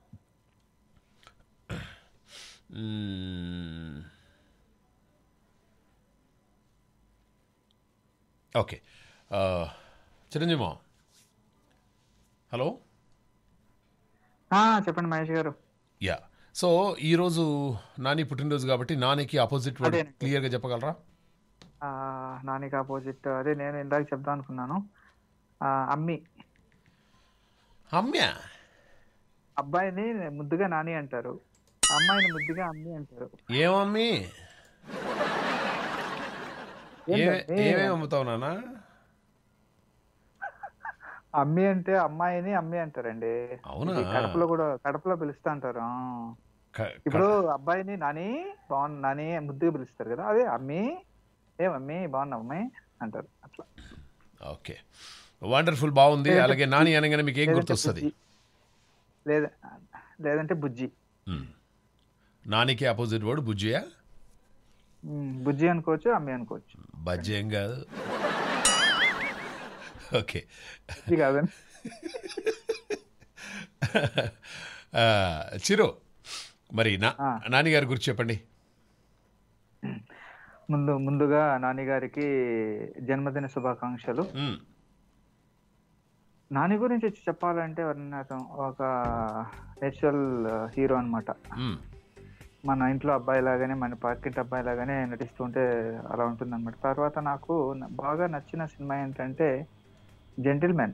Okay, Chiranjeevi, hello. చెప్పండి మహేష్ గారు. యా, సో ఈరోజు నాని పుట్టినరోజు కాబట్టి నానికి ఆపోజిట్ వర్డ్ క్లియర్గా చెప్పగలరా? నానికి ఆపోజిట్ అదే నేను ఇందాక చెప్దాం అనుకున్నాను. అమ్మి. అమ్మ్యా? అబ్బాయిని ముద్దుగా నాని అంటారు, అమ్మాయిని ముద్దుగా అమ్మి అంటారు. ఏమమ్మి? ఏమేమి అమ్ముతావు నాన్న? అమ్మి అంటే అమ్మాయిని అమ్మి అంటారండి. అవునా? కడపలో పిలుస్తా అంటారు. ఇప్పుడు అబ్బాయిని నాని బాగున్నా, నాని ముద్దుగా పిలుస్తారు కదా, అదే అమ్మి, ఏమమ్మి బాగున్నా అమ్మాయి అంటారు, అట్లా. ఓకే, వండర్ఫుల్, బాగుంది. అలాగే నాని అనగానే మీకు ఏం గుర్తొస్తుంది? లేదంటే బుజ్జి. నానికి ఆపోజిట్ వర్డ్ బుజ్జియా? బుజ్జి అనుకోవచ్చు, అమ్మి అనుకోవచ్చు. బజ్జి ఏం కాదు. ఓకే, కాదండి. చిరు, మరి నాన్నగారి గురించి చెప్పండి. ముందుగా నాన్నగారికి జన్మదిన శుభాకాంక్షలు. నాని గురించి చెప్పాలంటే ఒక నేచురల్ హీరో అనమాట. మన ఇంట్లో అబ్బాయి లాగానే, మన పక్కింటి అబ్బాయి లాగానే నటిస్తుంటే అలా ఉంటుంది అనమాట. తర్వాత నాకు బాగా నచ్చిన సినిమా ఏంటంటే జెంటిల్మెన్.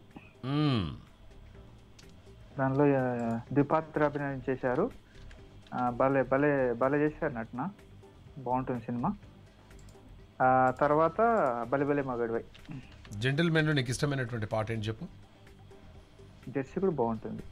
దానిలో ద్విపాత్రాభినయం చేశారు. భలే భలే భలే చేశారు నటన, బాగుంటుంది సినిమా. తర్వాత బలి బలి మగడివై. జెంటిల్మెన్ లో నీకు ఇష్టమైనటువంటి పాట ఏంటి చెప్పు? జెర్సీ కూడా బాగుంటుంది.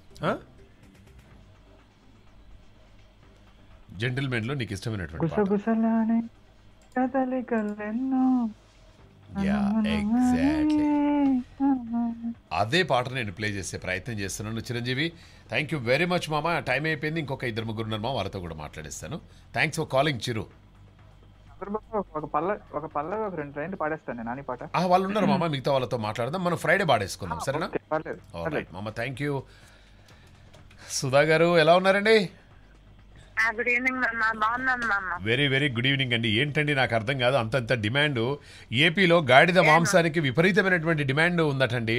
జెంటిల్మెన్ లో నీకు ఇష్టమైనటువంటి గుసగుసలానే కదలికలెన్నో. ఎగ్జాక్ట్లీ అదే పాట నేను ప్లే చేసే ప్రయత్నం చేస్తున్నాను. Chiranjeevi, thank you very much mama. Time అయిపోయింది, ఇంకొక 2-3 ఉన్నారు మా, వాళ్ళతో కూడా మాట్లాడిస్తాను. Thanks for calling Chiru. ఒక పల్ల 2 లైన్లు పాడేస్తాను నాని పాట. వాళ్ళు ఉన్నారు మామ, మిగతా వాళ్ళతో మాట్లాడదాం. మనం ఫ్రైడే పాడేసుకుందాం, సరేనా? మామ, థ్యాంక్ యూ. సుధా గారు ఎలా ఉన్నారండి? Good evening very very good evening అండి. ఏంటండి నాకు అర్థం కాదు, అంతంత డిమాండ్ ఏపీలో గాడిద మాంసానికి విపరీతమైనటువంటి డిమాండ్ ఉందటండి.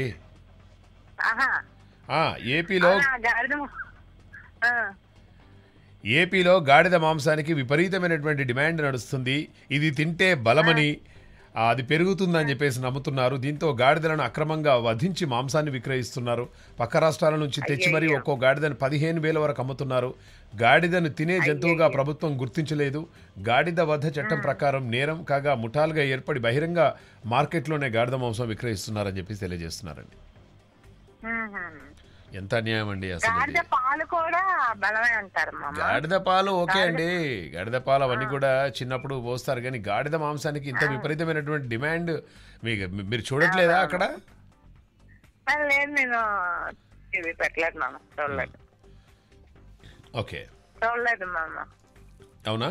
ఏపీలో గాడిద మాంసానికి విపరీతమైనటువంటి డిమాండ్ నడుస్తుంది. ఇది తింటే బలమని, అది పెరుగుతుందని చెప్పేసి నమ్ముతున్నారు. దీంతో గాడిదలను అక్రమంగా వధించి మాంసాన్ని విక్రయిస్తున్నారు. పక్క రాష్ట్రాల నుంచి తెచ్చి మరీ ఒక్కో గాడిదని 15,000 వరకు అమ్ముతున్నారు. గాడిదను తినే జంతువుగా ప్రభుత్వం గుర్తించలేదు. గాడిద వధ చట్టం ప్రకారం నేరం కాగా ముఠాలుగా ఏర్పడి బహిరంగ మార్కెట్లోనే గాడిద మాంసం విక్రయిస్తున్నారని చెప్పేసి తెలియజేస్తున్నారండి. ఎంత అన్యాయం అండి అసలు ఇది. గాడిద పాలు కూడా బలమే అంటారు మామ. గాడిద పాలు ఓకే అండి, గాడిద పాలు అవన్నీ కూడా చిన్నప్పుడు పోస్తారు, కానీ గాడిద మాంసానికి ఇంత విపరీతమైనటువంటి డిమాండ్ మీరు చూడట్లేదా అక్కడ? లేదు, నేను ఇది పెట్టలేదు మామ, చూడలేదు. ఓకే, చూడలేదు మామ. అవునా?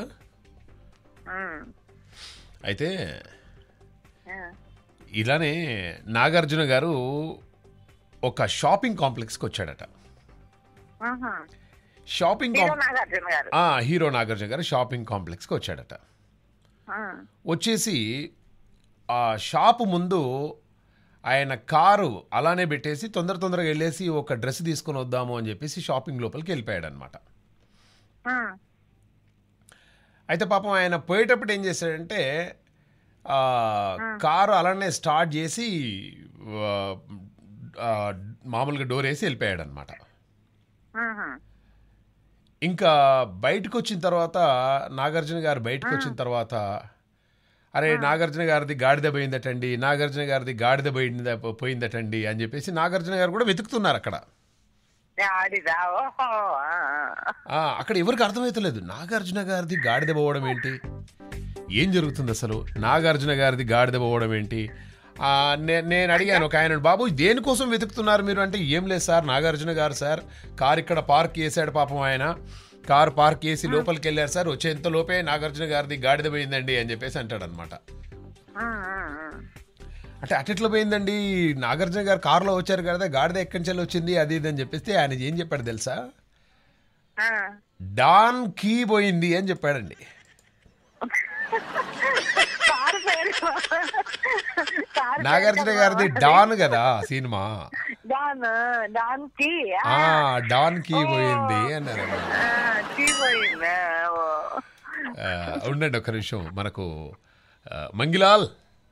అయితే ఇలానే నాగార్జున గారు ఒక షాపింగ్ కాంప్లెక్స్కి వచ్చాడట. Shopping hero Nagarjuna garu shopping కాంప్లెక్స్కి వచ్చాడట. వచ్చేసి ఆ షాపు ముందు ఆయన కారు అలానే పెట్టేసి తొందరగా వెళ్ళేసి ఒక డ్రెస్ తీసుకొని వద్దాము అని చెప్పేసి షాపింగ్ లోపలికి వెళ్ళిపోయాడు అనమాట. అయితే పాపం ఆయన పోయేటప్పుడు ఏం చేశాడంటే కారు అలానే స్టార్ట్ చేసి మామూలుగా డోర్ వేసి వెళ్ళిపోయాడు అనమాట. ఇంకా బయటకు వచ్చిన తర్వాత నాగార్జున గారు బయటకు వచ్చిన తర్వాత, అరే నాగార్జున గారిది గాడిద పోయిందటండి, నాగార్జున గారిది గాడిద పోయిందటండి అని చెప్పేసి నాగార్జున గారు కూడా వెతుకుతున్నారు అక్కడ. అక్కడ ఎవరికి అర్థమవుతలేదు, నాగార్జున గారిది గాడిద పోవడం ఏంటి, ఏం జరుగుతుంది అసలు, నాగార్జున గారిది గాడిద పోవడం ఏంటి. నేను అడిగాను ఒక ఆయన, బాబు దేనికోసం వెతుకుతున్నారు మీరు అంటే, ఏం లేదు సార్, నాగార్జున గారు సార్ కారు ఇక్కడ పార్క్ చేశాడు, పాపం ఆయన కారు పార్క్ చేసి లోపలికి వెళ్ళారు సార్, వచ్చేంత లోపే నాగార్జున గారిది గాడిద పోయిందండి అని చెప్పేసి అంటాడు అనమాట. అంటే అట్లా పోయిందండి, నాగార్జున గారు కారులో వచ్చారు కదా, గాడిద ఎక్కడి నుంచి వచ్చింది అది ఇది అని చెప్పేస్తే ఆయన ఏం చెప్పాడు తెలుసా, డాన్ కీ పోయింది అని చెప్పాడండి. నాగార్జున గారిది డాన్ కదా సినిమా, డాన్ కీ పోయింది అన్నారు. ఉండండి ఒక నిమిషం, మనకు మంగిలాల్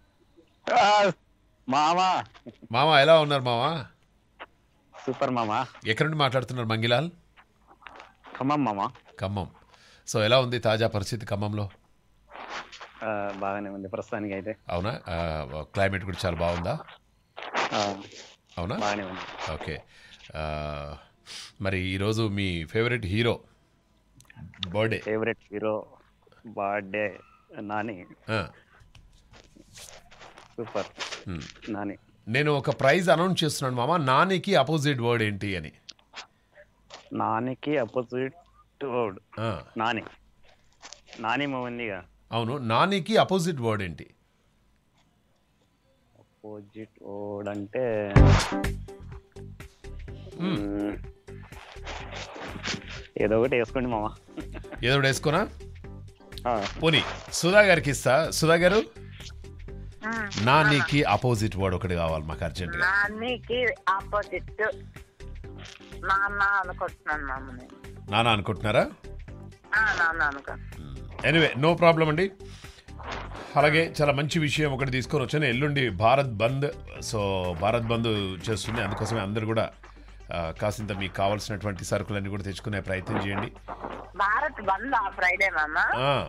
మామా ఎలా ఉన్నారు మామా? సూపర్ మామా. ఎక్కడి నుండి మాట్లాడుతున్నారు మంగిలాల్? ఖమ్మం మామా. ఖమ్మం. సో ఎలా ఉంది తాజా పరిస్థితి ఖమ్మంలో? బాగానే ఉంది ప్రస్తుతానికి అయితే. అవునా? క్లైమేట్ కూడా చాలా బాగుందా? అవునా? బాగానే ఉంది. ఓకే. మరి ఈరోజు మీ favourite hero birthday Nani. Super. Nani. నేను ఒక ప్రైజ్ అనౌన్స్ చేస్తున్నాను మామ, నానికి అపోజిట్ వర్డ్ ఏంటి అని. నానికి అపోజిట్ వర్డ్ నాని మూవీగా. అవును, నానికి అపోజిట్ వర్డ్ ఏంటి? అపోజిట్ వర్డ్ అంటే ఏదో ఒకటి వేసుకోండి మామ. ఏదో ఒకటి వేసుకోనా? పోనీ సుధా గారికి ఇస్తా. సుధా గారు, నానికి అపోజిట్ వర్డ్ ఒకటి కావాలి మాకు అర్జెంట్ గా. నానికి ఆపోజిట్ నాన్న అనుకుంటున్నాను. నాన్న అనుకుంటున్నారా? నాన్న అనుకో. ఎనీవే, నో ప్రాబ్లం అండి. అలాగే చాలా మంచి విషయం ఒకటి తీసుకొని వచ్చాను. ఎల్లుండి భారత్ బంద్. సో భారత్ బంద్ చేస్తుంది, అందుకోసమే అందరు కూడా కాసింత మీకు కావాల్సినటువంటి సరుకులన్నీ కూడా తెచ్చుకునే ప్రయత్నం చేయండి. భారత్ బంద్ ఫ్రైడే మామా.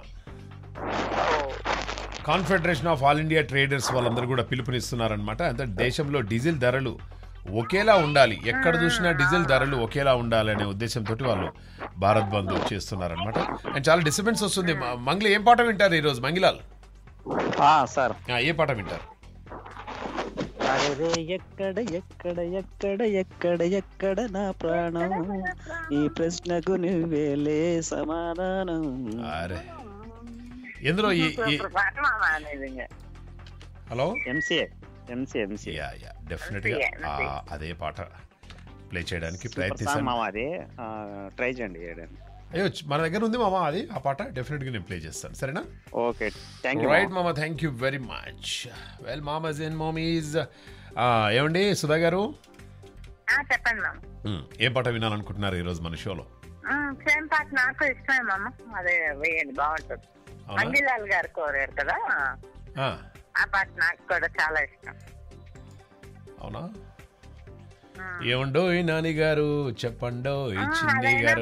Confederation of all India traders వాళ్ళందరూ కూడా పిలుపునిస్తున్నారనమాట. అంటే దేశంలో డీజిల్ ధరలు ఒకేలా ఉండాలి, ఎక్కడ చూసినా డీజిల్ ధరలు ఒకేలా ఉండాలి అనే ఉద్దేశంతో వాళ్ళు భారత్ బంద్ చేస్తున్నారనమాట. అండ్ చాలా డిస్టర్బెన్స్ వస్తుంది. మంగిలి ఏం పాట వింటారు ఈరోజు మంగిలాల్? సార్ ఏ పాట వింటారు? ఎక్కడ ఎక్కడ ఎక్కడ ఎక్కడ ఎక్కడ నా ప్రాణం, ఈ ప్రశ్నకు నువ్వేలే సమాధానం. అరే ఎందులో హలో డెఫినెట్ గా అదే పాట ప్లే చేయడానికి ప్రయత్నిస్తాను. ట్రై చేయండి. అయ్యో మన దగ్గర ఉంది మామ అది, ఆ పాట డెఫినెట్ గా నేను ప్లే చేస్తాను. సరేనా? ఓకే, రైట్ మామ, thank you very much. Well mamas and mummies, ఏమండి సుధా గారు చెప్పండి మామ, ఏం పాట వినాలనుకుంటున్నారు ఈరోజు మన షోలో? సేమ్ పాట నాకు ఇష్టమే మామ, అదే వేయండి బాగుంటుంది. మంగిలాల్ గారు కోరారు కదా, ఆ పాట నాకు కూడా చాలా ఇష్టం. అవునా? ఏమండో ఈ నాని గారు చెప్పండో ఈ చిన్ని గారు.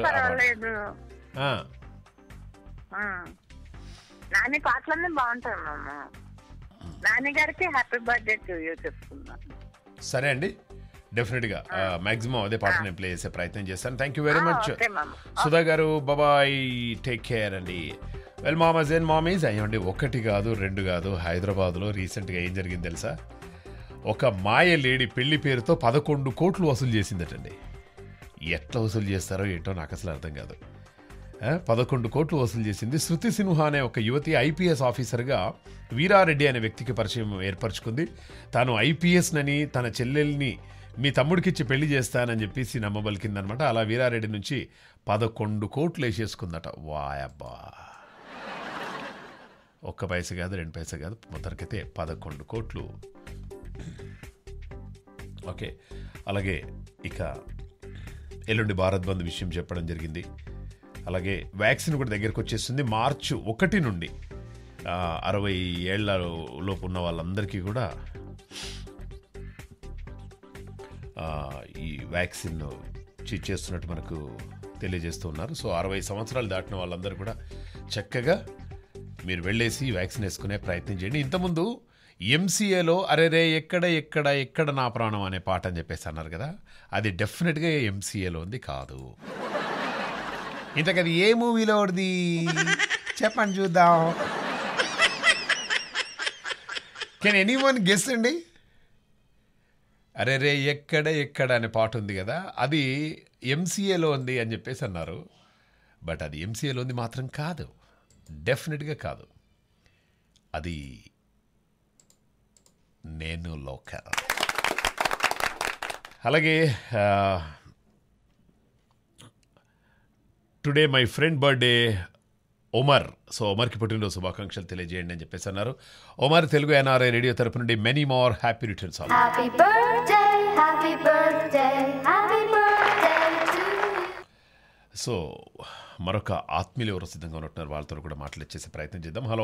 నాని పాటలన్నీ బాగుంటాయి మామ. నాని గారికి హ్యాపీ బర్త్డే టు యూ చెప్తున్నా. సరే అండి, డెఫినెట్గా మాక్సిమం అదే పాట నేను ప్లే చేసే ప్రయత్నం చేస్తాను. Thank you very much okay మామ. సుధా గారు. బాబాయ్, టేక్ కేర్ అండి. వెల్ మామస్ అండ్ మామీస్, అయ్యండి ఒకటి కాదు రెండు కాదు, హైదరాబాద్లో రీసెంట్గా ఏం జరిగింది తెలుసా? ఒక మాయ లేడీ పెళ్లి పేరుతో 11 కోట్లు వసూలు చేసిందటండి. ఎట్లా వసూలు చేస్తారో ఏంటో నాకు అసలు అర్థం కాదు. 11 కోట్లు వసూలు చేసింది. శృతి సిన్హా అనే ఒక యువతి ఐపీఎస్ ఆఫీసర్గా వీరారెడ్డి అనే వ్యక్తికి పరిచయం ఏర్పరచుకుంది. తాను ఐపీఎస్ నని తన చెల్లెల్ని మీ తమ్ముడికిచ్చి పెళ్లి చేస్తానని చెప్పేసి నమ్మబలికిందనమాట. అలా వీరారెడ్డి నుంచి 11 కోట్లు వేసేసుకుందట. వాయబ్బా, ఒక్క పైస కాదు, 2 పైస కాదు, మొదటికైతే 11 కోట్లు. ఓకే, అలాగే ఇక ఎల్లుండి భారత్ బంద్ విషయం చెప్పడం జరిగింది. అలాగే వ్యాక్సిన్ కూడా దగ్గరకు వచ్చేస్తుంది. మార్చి 1 నుండి 60 ఏళ్ల లోపు ఉన్న వాళ్ళందరికీ కూడా ఈ వ్యాక్సిన్ చేస్తున్నట్టు మనకు తెలియజేస్తూ ఉన్నారు. సో 60 సంవత్సరాలు దాటిన వాళ్ళందరూ కూడా చక్కగా మీరు వెళ్ళేసి వ్యాక్సిన్ వేసుకునే ప్రయత్నం చేయండి. ఇంతకుముందు ఎంసీఏలో అరేరే ఎక్కడ ఎక్కడ ఎక్కడ నా ప్రాణం అనే పాట అని చెప్పేసి అన్నారు కదా, అది డెఫినెట్గా ఎంసీఏలో ఉంది కాదు. ఇంతకది ఏ మూవీలో ఉంది చెప్పండి చూద్దాం. కెన్ ఎనీవన్ గెస్ అండి? అరే రే ఎక్కడ ఎక్కడ అనే పాట ఉంది కదా, అది ఎంసీఏలో ఉంది అని చెప్పేసి అన్నారు. బట్ అది ఎంసీఏలో ఉంది మాత్రం కాదు, డెఫినెట్గా కాదు. అది నేను లోకల్. అలాగే today my friend birthday Omar. So ఒమర్కి పుట్టినరోజు శుభాకాంక్షలు తెలియజేయండి అని చెప్పేసి అన్నారు. ఒమర్ తెలుగు ఎన్ఆర్ఐ రేడియో తరపు నుండి many more happy returns of. Happy birthday, happy birthday, happy birthday to you. So మరొక ఆత్మీయులు ఎవరు సిద్ధంగా ఉంటున్నారు, వాళ్ళతో కూడా మాట్లాడేసే ప్రయత్నం చేద్దాం. హలో.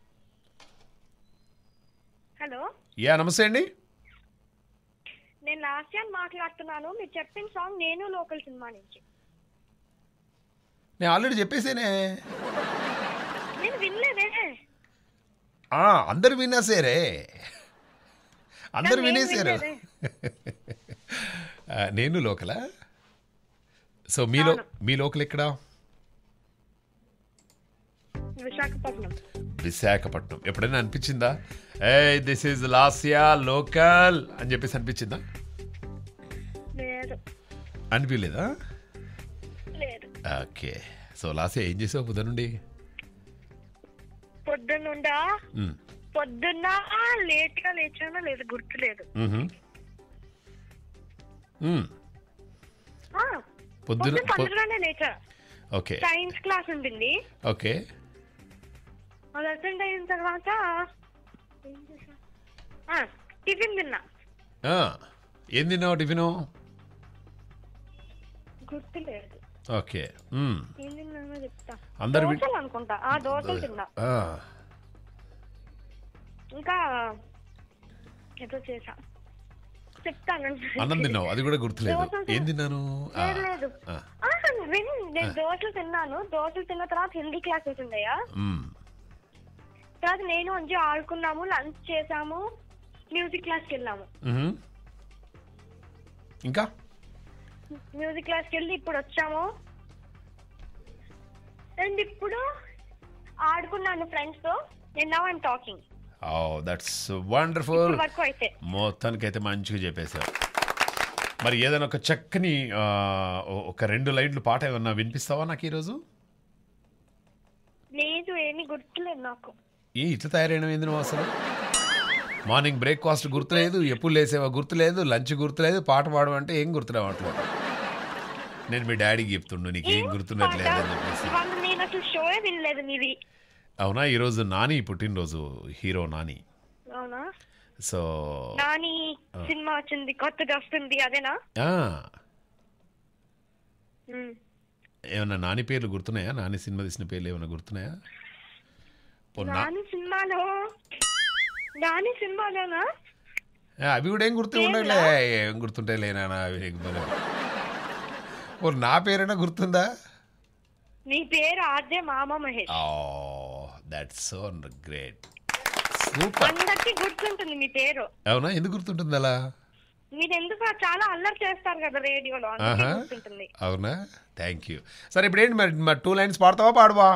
హలో, యా నమస్తే అండి. నేను లాస్ట్ ఇయర్ మాట్లాడుతున్నాను. మీరు చెప్పిన సాంగ్ నేను లోకల్ సినిమా నుంచి. నేను ఆల్రెడీ చెప్పేసేనే. నేను వినలేదే. అందరు వినేసారే, అందరు వినేసారు. నేను లోకలా. సో మీ లోకల్ ఎక్కడ? విశాఖపట్నం. విశాఖపట్నం. ఎప్పుడైనా అనిపించిందా ఏ దిస్ ఈజ్ లాస్యా లోకల్ అని చెప్పేసి అనిపించిందా? లేదు. అనిపించలేదా? లేదు. ఓకే. సో లాస్యా ఏం చేసావు పొద్దునుండి? పొద్దున్న లేట్ గా లేచానో లేదు గుర్తులేదు. పొద్దున్న తొందరగానే లేచా. ఓకే. సైన్స్ క్లాస్ ఉంటుంది. ఓకే. అది అటెండ్ అయిన తర్వాత టిఫిన్ తిన్నా. ఏం తిన్నావు టిఫిను? గుర్తులేదు. ఓకే. ఏం తిన్నానో చెప్తా. అందరు దోశలు అనుకుంటా. దోశలు తిన్నా. ఇంకా ఏదో చేసా, చెప్తాను. అన్నం తిన్నావు, అది కూడా గుర్తులేదు. ఏం తిన్నాను? లేదు, నేను దోశలు తిన్నాను. దోశలు తిన్న తర్వాత హిందీ క్లాసెస్ ఉన్నాయా, తర్వాత నేను కొంచెం ఆడుకున్నాము, లంచ్ చేసాము, మ్యూజిక్ క్లాస్కి వెళ్ళాము. ఇంకా మ్యూజిక్ క్లాస్కి వెళ్ళి ఇప్పుడు వచ్చాము. అండ్ ఇప్పుడు ఆడుకున్నాను ఫ్రెండ్స్ తో. And now I'm talking. That's wonderful. వరకు అయితే మొత్తానికైతే మంచిగా చెప్పేశారు. మరి ఏదైనా ఒక చక్కని ఒక 2 లైన్లు పాట ఏమన్నా వినిపిస్తావా నాకు ఈరోజు? లేదు, ఏమీ గుర్తులేదు నాకు. ఇట్లా తయారైన ఏంది నువ్వు అసలు? మార్నింగ్ బ్రేక్ఫాస్ట్ గుర్తులేదు, ఎప్పుడు లేసేవా గుర్తులేదు, లంచ్ గుర్తులేదు, పాట పాడమంటే ఏం గుర్తురావట్లేదు. నేను మీ డాడీకి చెప్తుండు నీకు ఏం గుర్తున్నట్లేదు అని చెప్పేసి. నేను అసలు షోయే వినలేదు మీది. అవునా? ఈరోజు నాని పుట్టినరోజు, హీరో నాని. అవునా? సో నాని సినిమా వచ్చింది, కొత్తగా వస్తుంది, అదేనా? ఏమన్నా నాని పేర్లు గుర్తున్నాయా? నాని సినిమా తీసిన పేర్లు ఏమైనా గుర్తున్నాయా? నాని సినిమాలోనా? అవి కూడా ఏం గుర్తు ఉండలే. ఏం గుర్తుంటాయి లేనా అవి? నా పేరైనా గుర్తుందా? నీ పేరు ఆర్జే మామ Mahesh. That's so great, super. అందరికీ గుర్తుంటుంది మీ పేరు. అవునా? ఎందుకు గుర్తుంటుంది అలా? మీరు ఎందుకు చాలా అల్లరి చేస్తారు కదా రేడియోలో, అందుకే ఆహా, గుర్తుంటుంది. అవునా, థ్యాంక్ యూ. సరే ఇప్పుడు ఏంటి మరి 2 లైన్స్ పాడతావా పాడవా?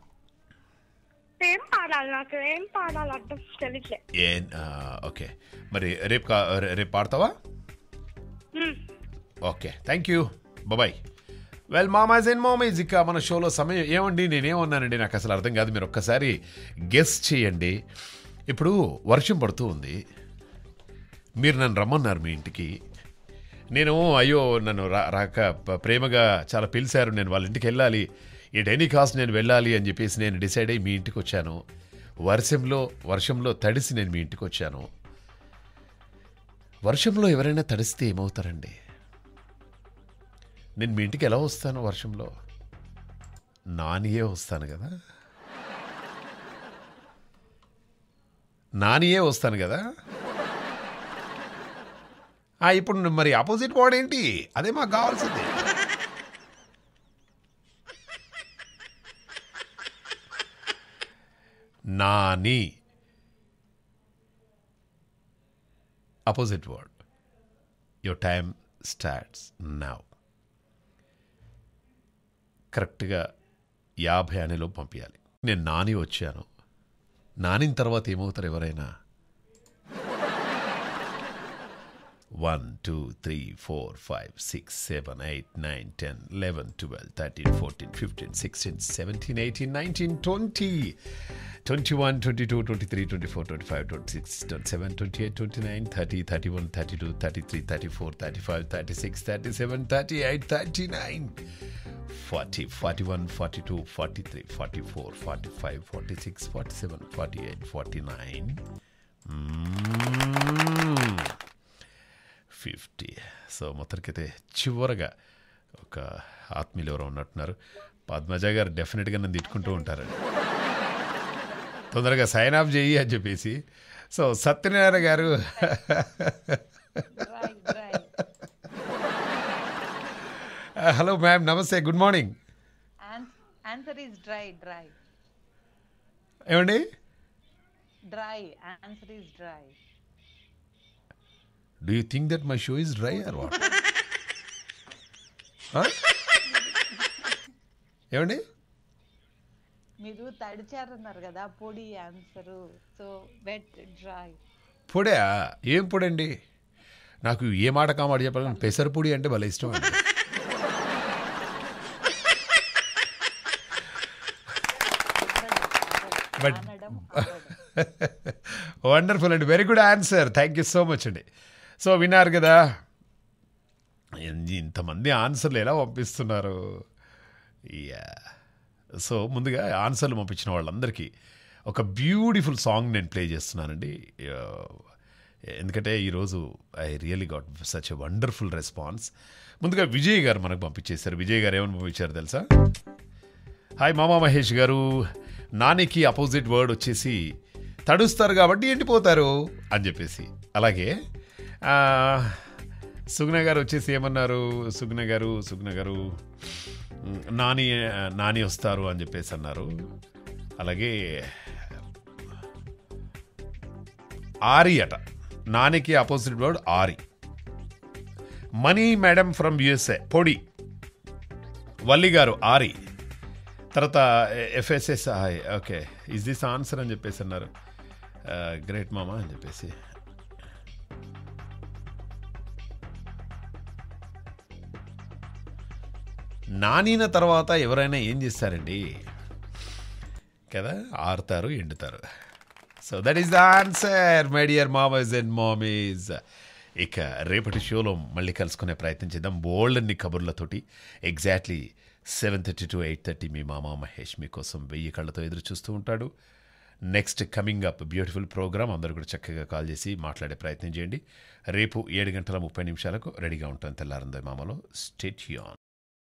ఏం పాడాలి, నాకు ఏం పాడాలి అర్థం తెలియట్లే. ఓకే, మరి రేపు పాడతావా? Okay, thank you, bye. Well mamas and mummies, ఇక మన షోలో సమయం ఏమండి, నేనేమన్నానండి నాకు అసలు అర్థం కాదు. మీరు ఒక్కసారి గెస్ చేయండి. ఇప్పుడు వర్షం పడుతూ ఉంది, మీరు నన్ను రమ్మన్నారు మీ ఇంటికి. నేను అయ్యో నన్ను రాక ప్రేమగా చాలా పిలిచారు, నేను వాళ్ళ ఇంటికి వెళ్ళాలి, ఎట్ ఎనీ కాస్ట్ నేను వెళ్ళాలి అని చెప్పేసి నేను డిసైడ్ అయ్యి మీ ఇంటికి వచ్చాను. వర్షంలో తడిసి నేను మీ ఇంటికి వచ్చాను. వర్షంలో ఎవరైనా తడిస్తే ఏమవుతారండి? నేను మీ ఇంటికి ఎలా వస్తాను వర్షంలో? నానియే వస్తాను కదా, నానియే వస్తాను కదా. ఇప్పుడు మరి ఆపోజిట్ వర్డ్ ఏంటి? అదే మాకు కావాల్సింది. Nani, opposite word. Your time starts now. కరెక్ట్గా 50 అనేలో పంపించాలి. నేను నాని వచ్చాను, నానిన తర్వాత ఏమవుతారు ఎవరైనా? 1 2 3 4 5 6 7 8 9 10 11 12 13 14 15 16 17 18 19 20 21 22 23 24 25 26 27 28 29 30 31 32 33 34 35 36 37 38 39 40 41 42 43 44 45 46 47 48 49 50. సో మొత్తానికైతే చివరగా ఒక ఆత్మీయులు ఎవరో ఉన్నట్టున్నారు. పద్మజ గారు డెఫినెట్గా నన్ను తిట్టుకుంటూ ఉంటారండి, తొందరగా సైన్ ఆఫ్ చేయి అని చెప్పేసి. సో సత్యనారాయణ గారు, హలో మ్యామ్, నమస్తే, good morning. Answer is dry. ఏమండి? Dry, answer is dry. Do you think that my show is dry or what? ఏమండి? మీరు తడిచారన్నారు కదా, పొడి ఆన్సరు, సో వెట్ డ్రై. పొడా? ఏం పొడండి? నాకు ఏ మాట కామాట చెప్పాలని పెసర పొడి అంటే భలే ఇష్టం అండి. బట్ వండర్ఫుల్ అండి, very good answer, thank you so much అండి. సో విన్నారు కదా, ఇంతమంది ఆన్సర్లు ఎలా పంపిస్తున్నారు. సో ముందుగా ఆన్సర్లు పంపించిన వాళ్ళందరికీ ఒక బ్యూటిఫుల్ సాంగ్ నేను ప్లే చేస్తున్నానండి. ఎందుకంటే ఈరోజు I really got such a wonderful response. ముందుగా విజయ్ గారు మనకు పంపించేశారు. విజయ్ గారు ఏమని పంపించారు తెలుసా? హాయ్ మామా మహేష్ గారు, నానికి అపోజిట్ వర్డ్ వచ్చేసి తడుస్తారు కాబట్టి ఎండిపోతారు అని చెప్పేసి. అలాగే సుగ్న గారు వచ్చేసి ఏమన్నారు? సుగ్న గారు నాని వస్తారు అని చెప్పేసి అన్నారు. అలాగే ఆరి అట, నానికి ఆపోజిట్ వర్డ్ ఆరి. మనీ మేడం ఫ్రమ్ యుఎస్ఏ, పొడి. వల్లి గారు ఆరి. తర్వాత FSS, okay, is this answer అని చెప్పేసి అన్నారు. గ్రేట్ మామా అని చెప్పేసి. నానిన తర్వాత ఎవరైనా ఏం చేస్తారండి కదా? ఆరుతారు, ఎండుతారు. So that is the answer my dear mummies and mummies. ఇక రేపటి షోలో మళ్ళీ కలుసుకునే ప్రయత్నం చేద్దాం బోల్డన్ని కబుర్లతోటి. ఎగ్జాక్ట్లీ 7:30 to 8:30 మీ మామా మహేష్ మీకోసం 1000 కళ్ళతో ఎదురు చూస్తూ ఉంటాడు. Next coming up beautiful program. అందరూ కూడా చక్కగా కాల్ చేసి మాట్లాడే ప్రయత్నం చేయండి. రేపు 7:30 30 రెడీగా ఉంటాను తెల్లారందో మామలో. Stay tune.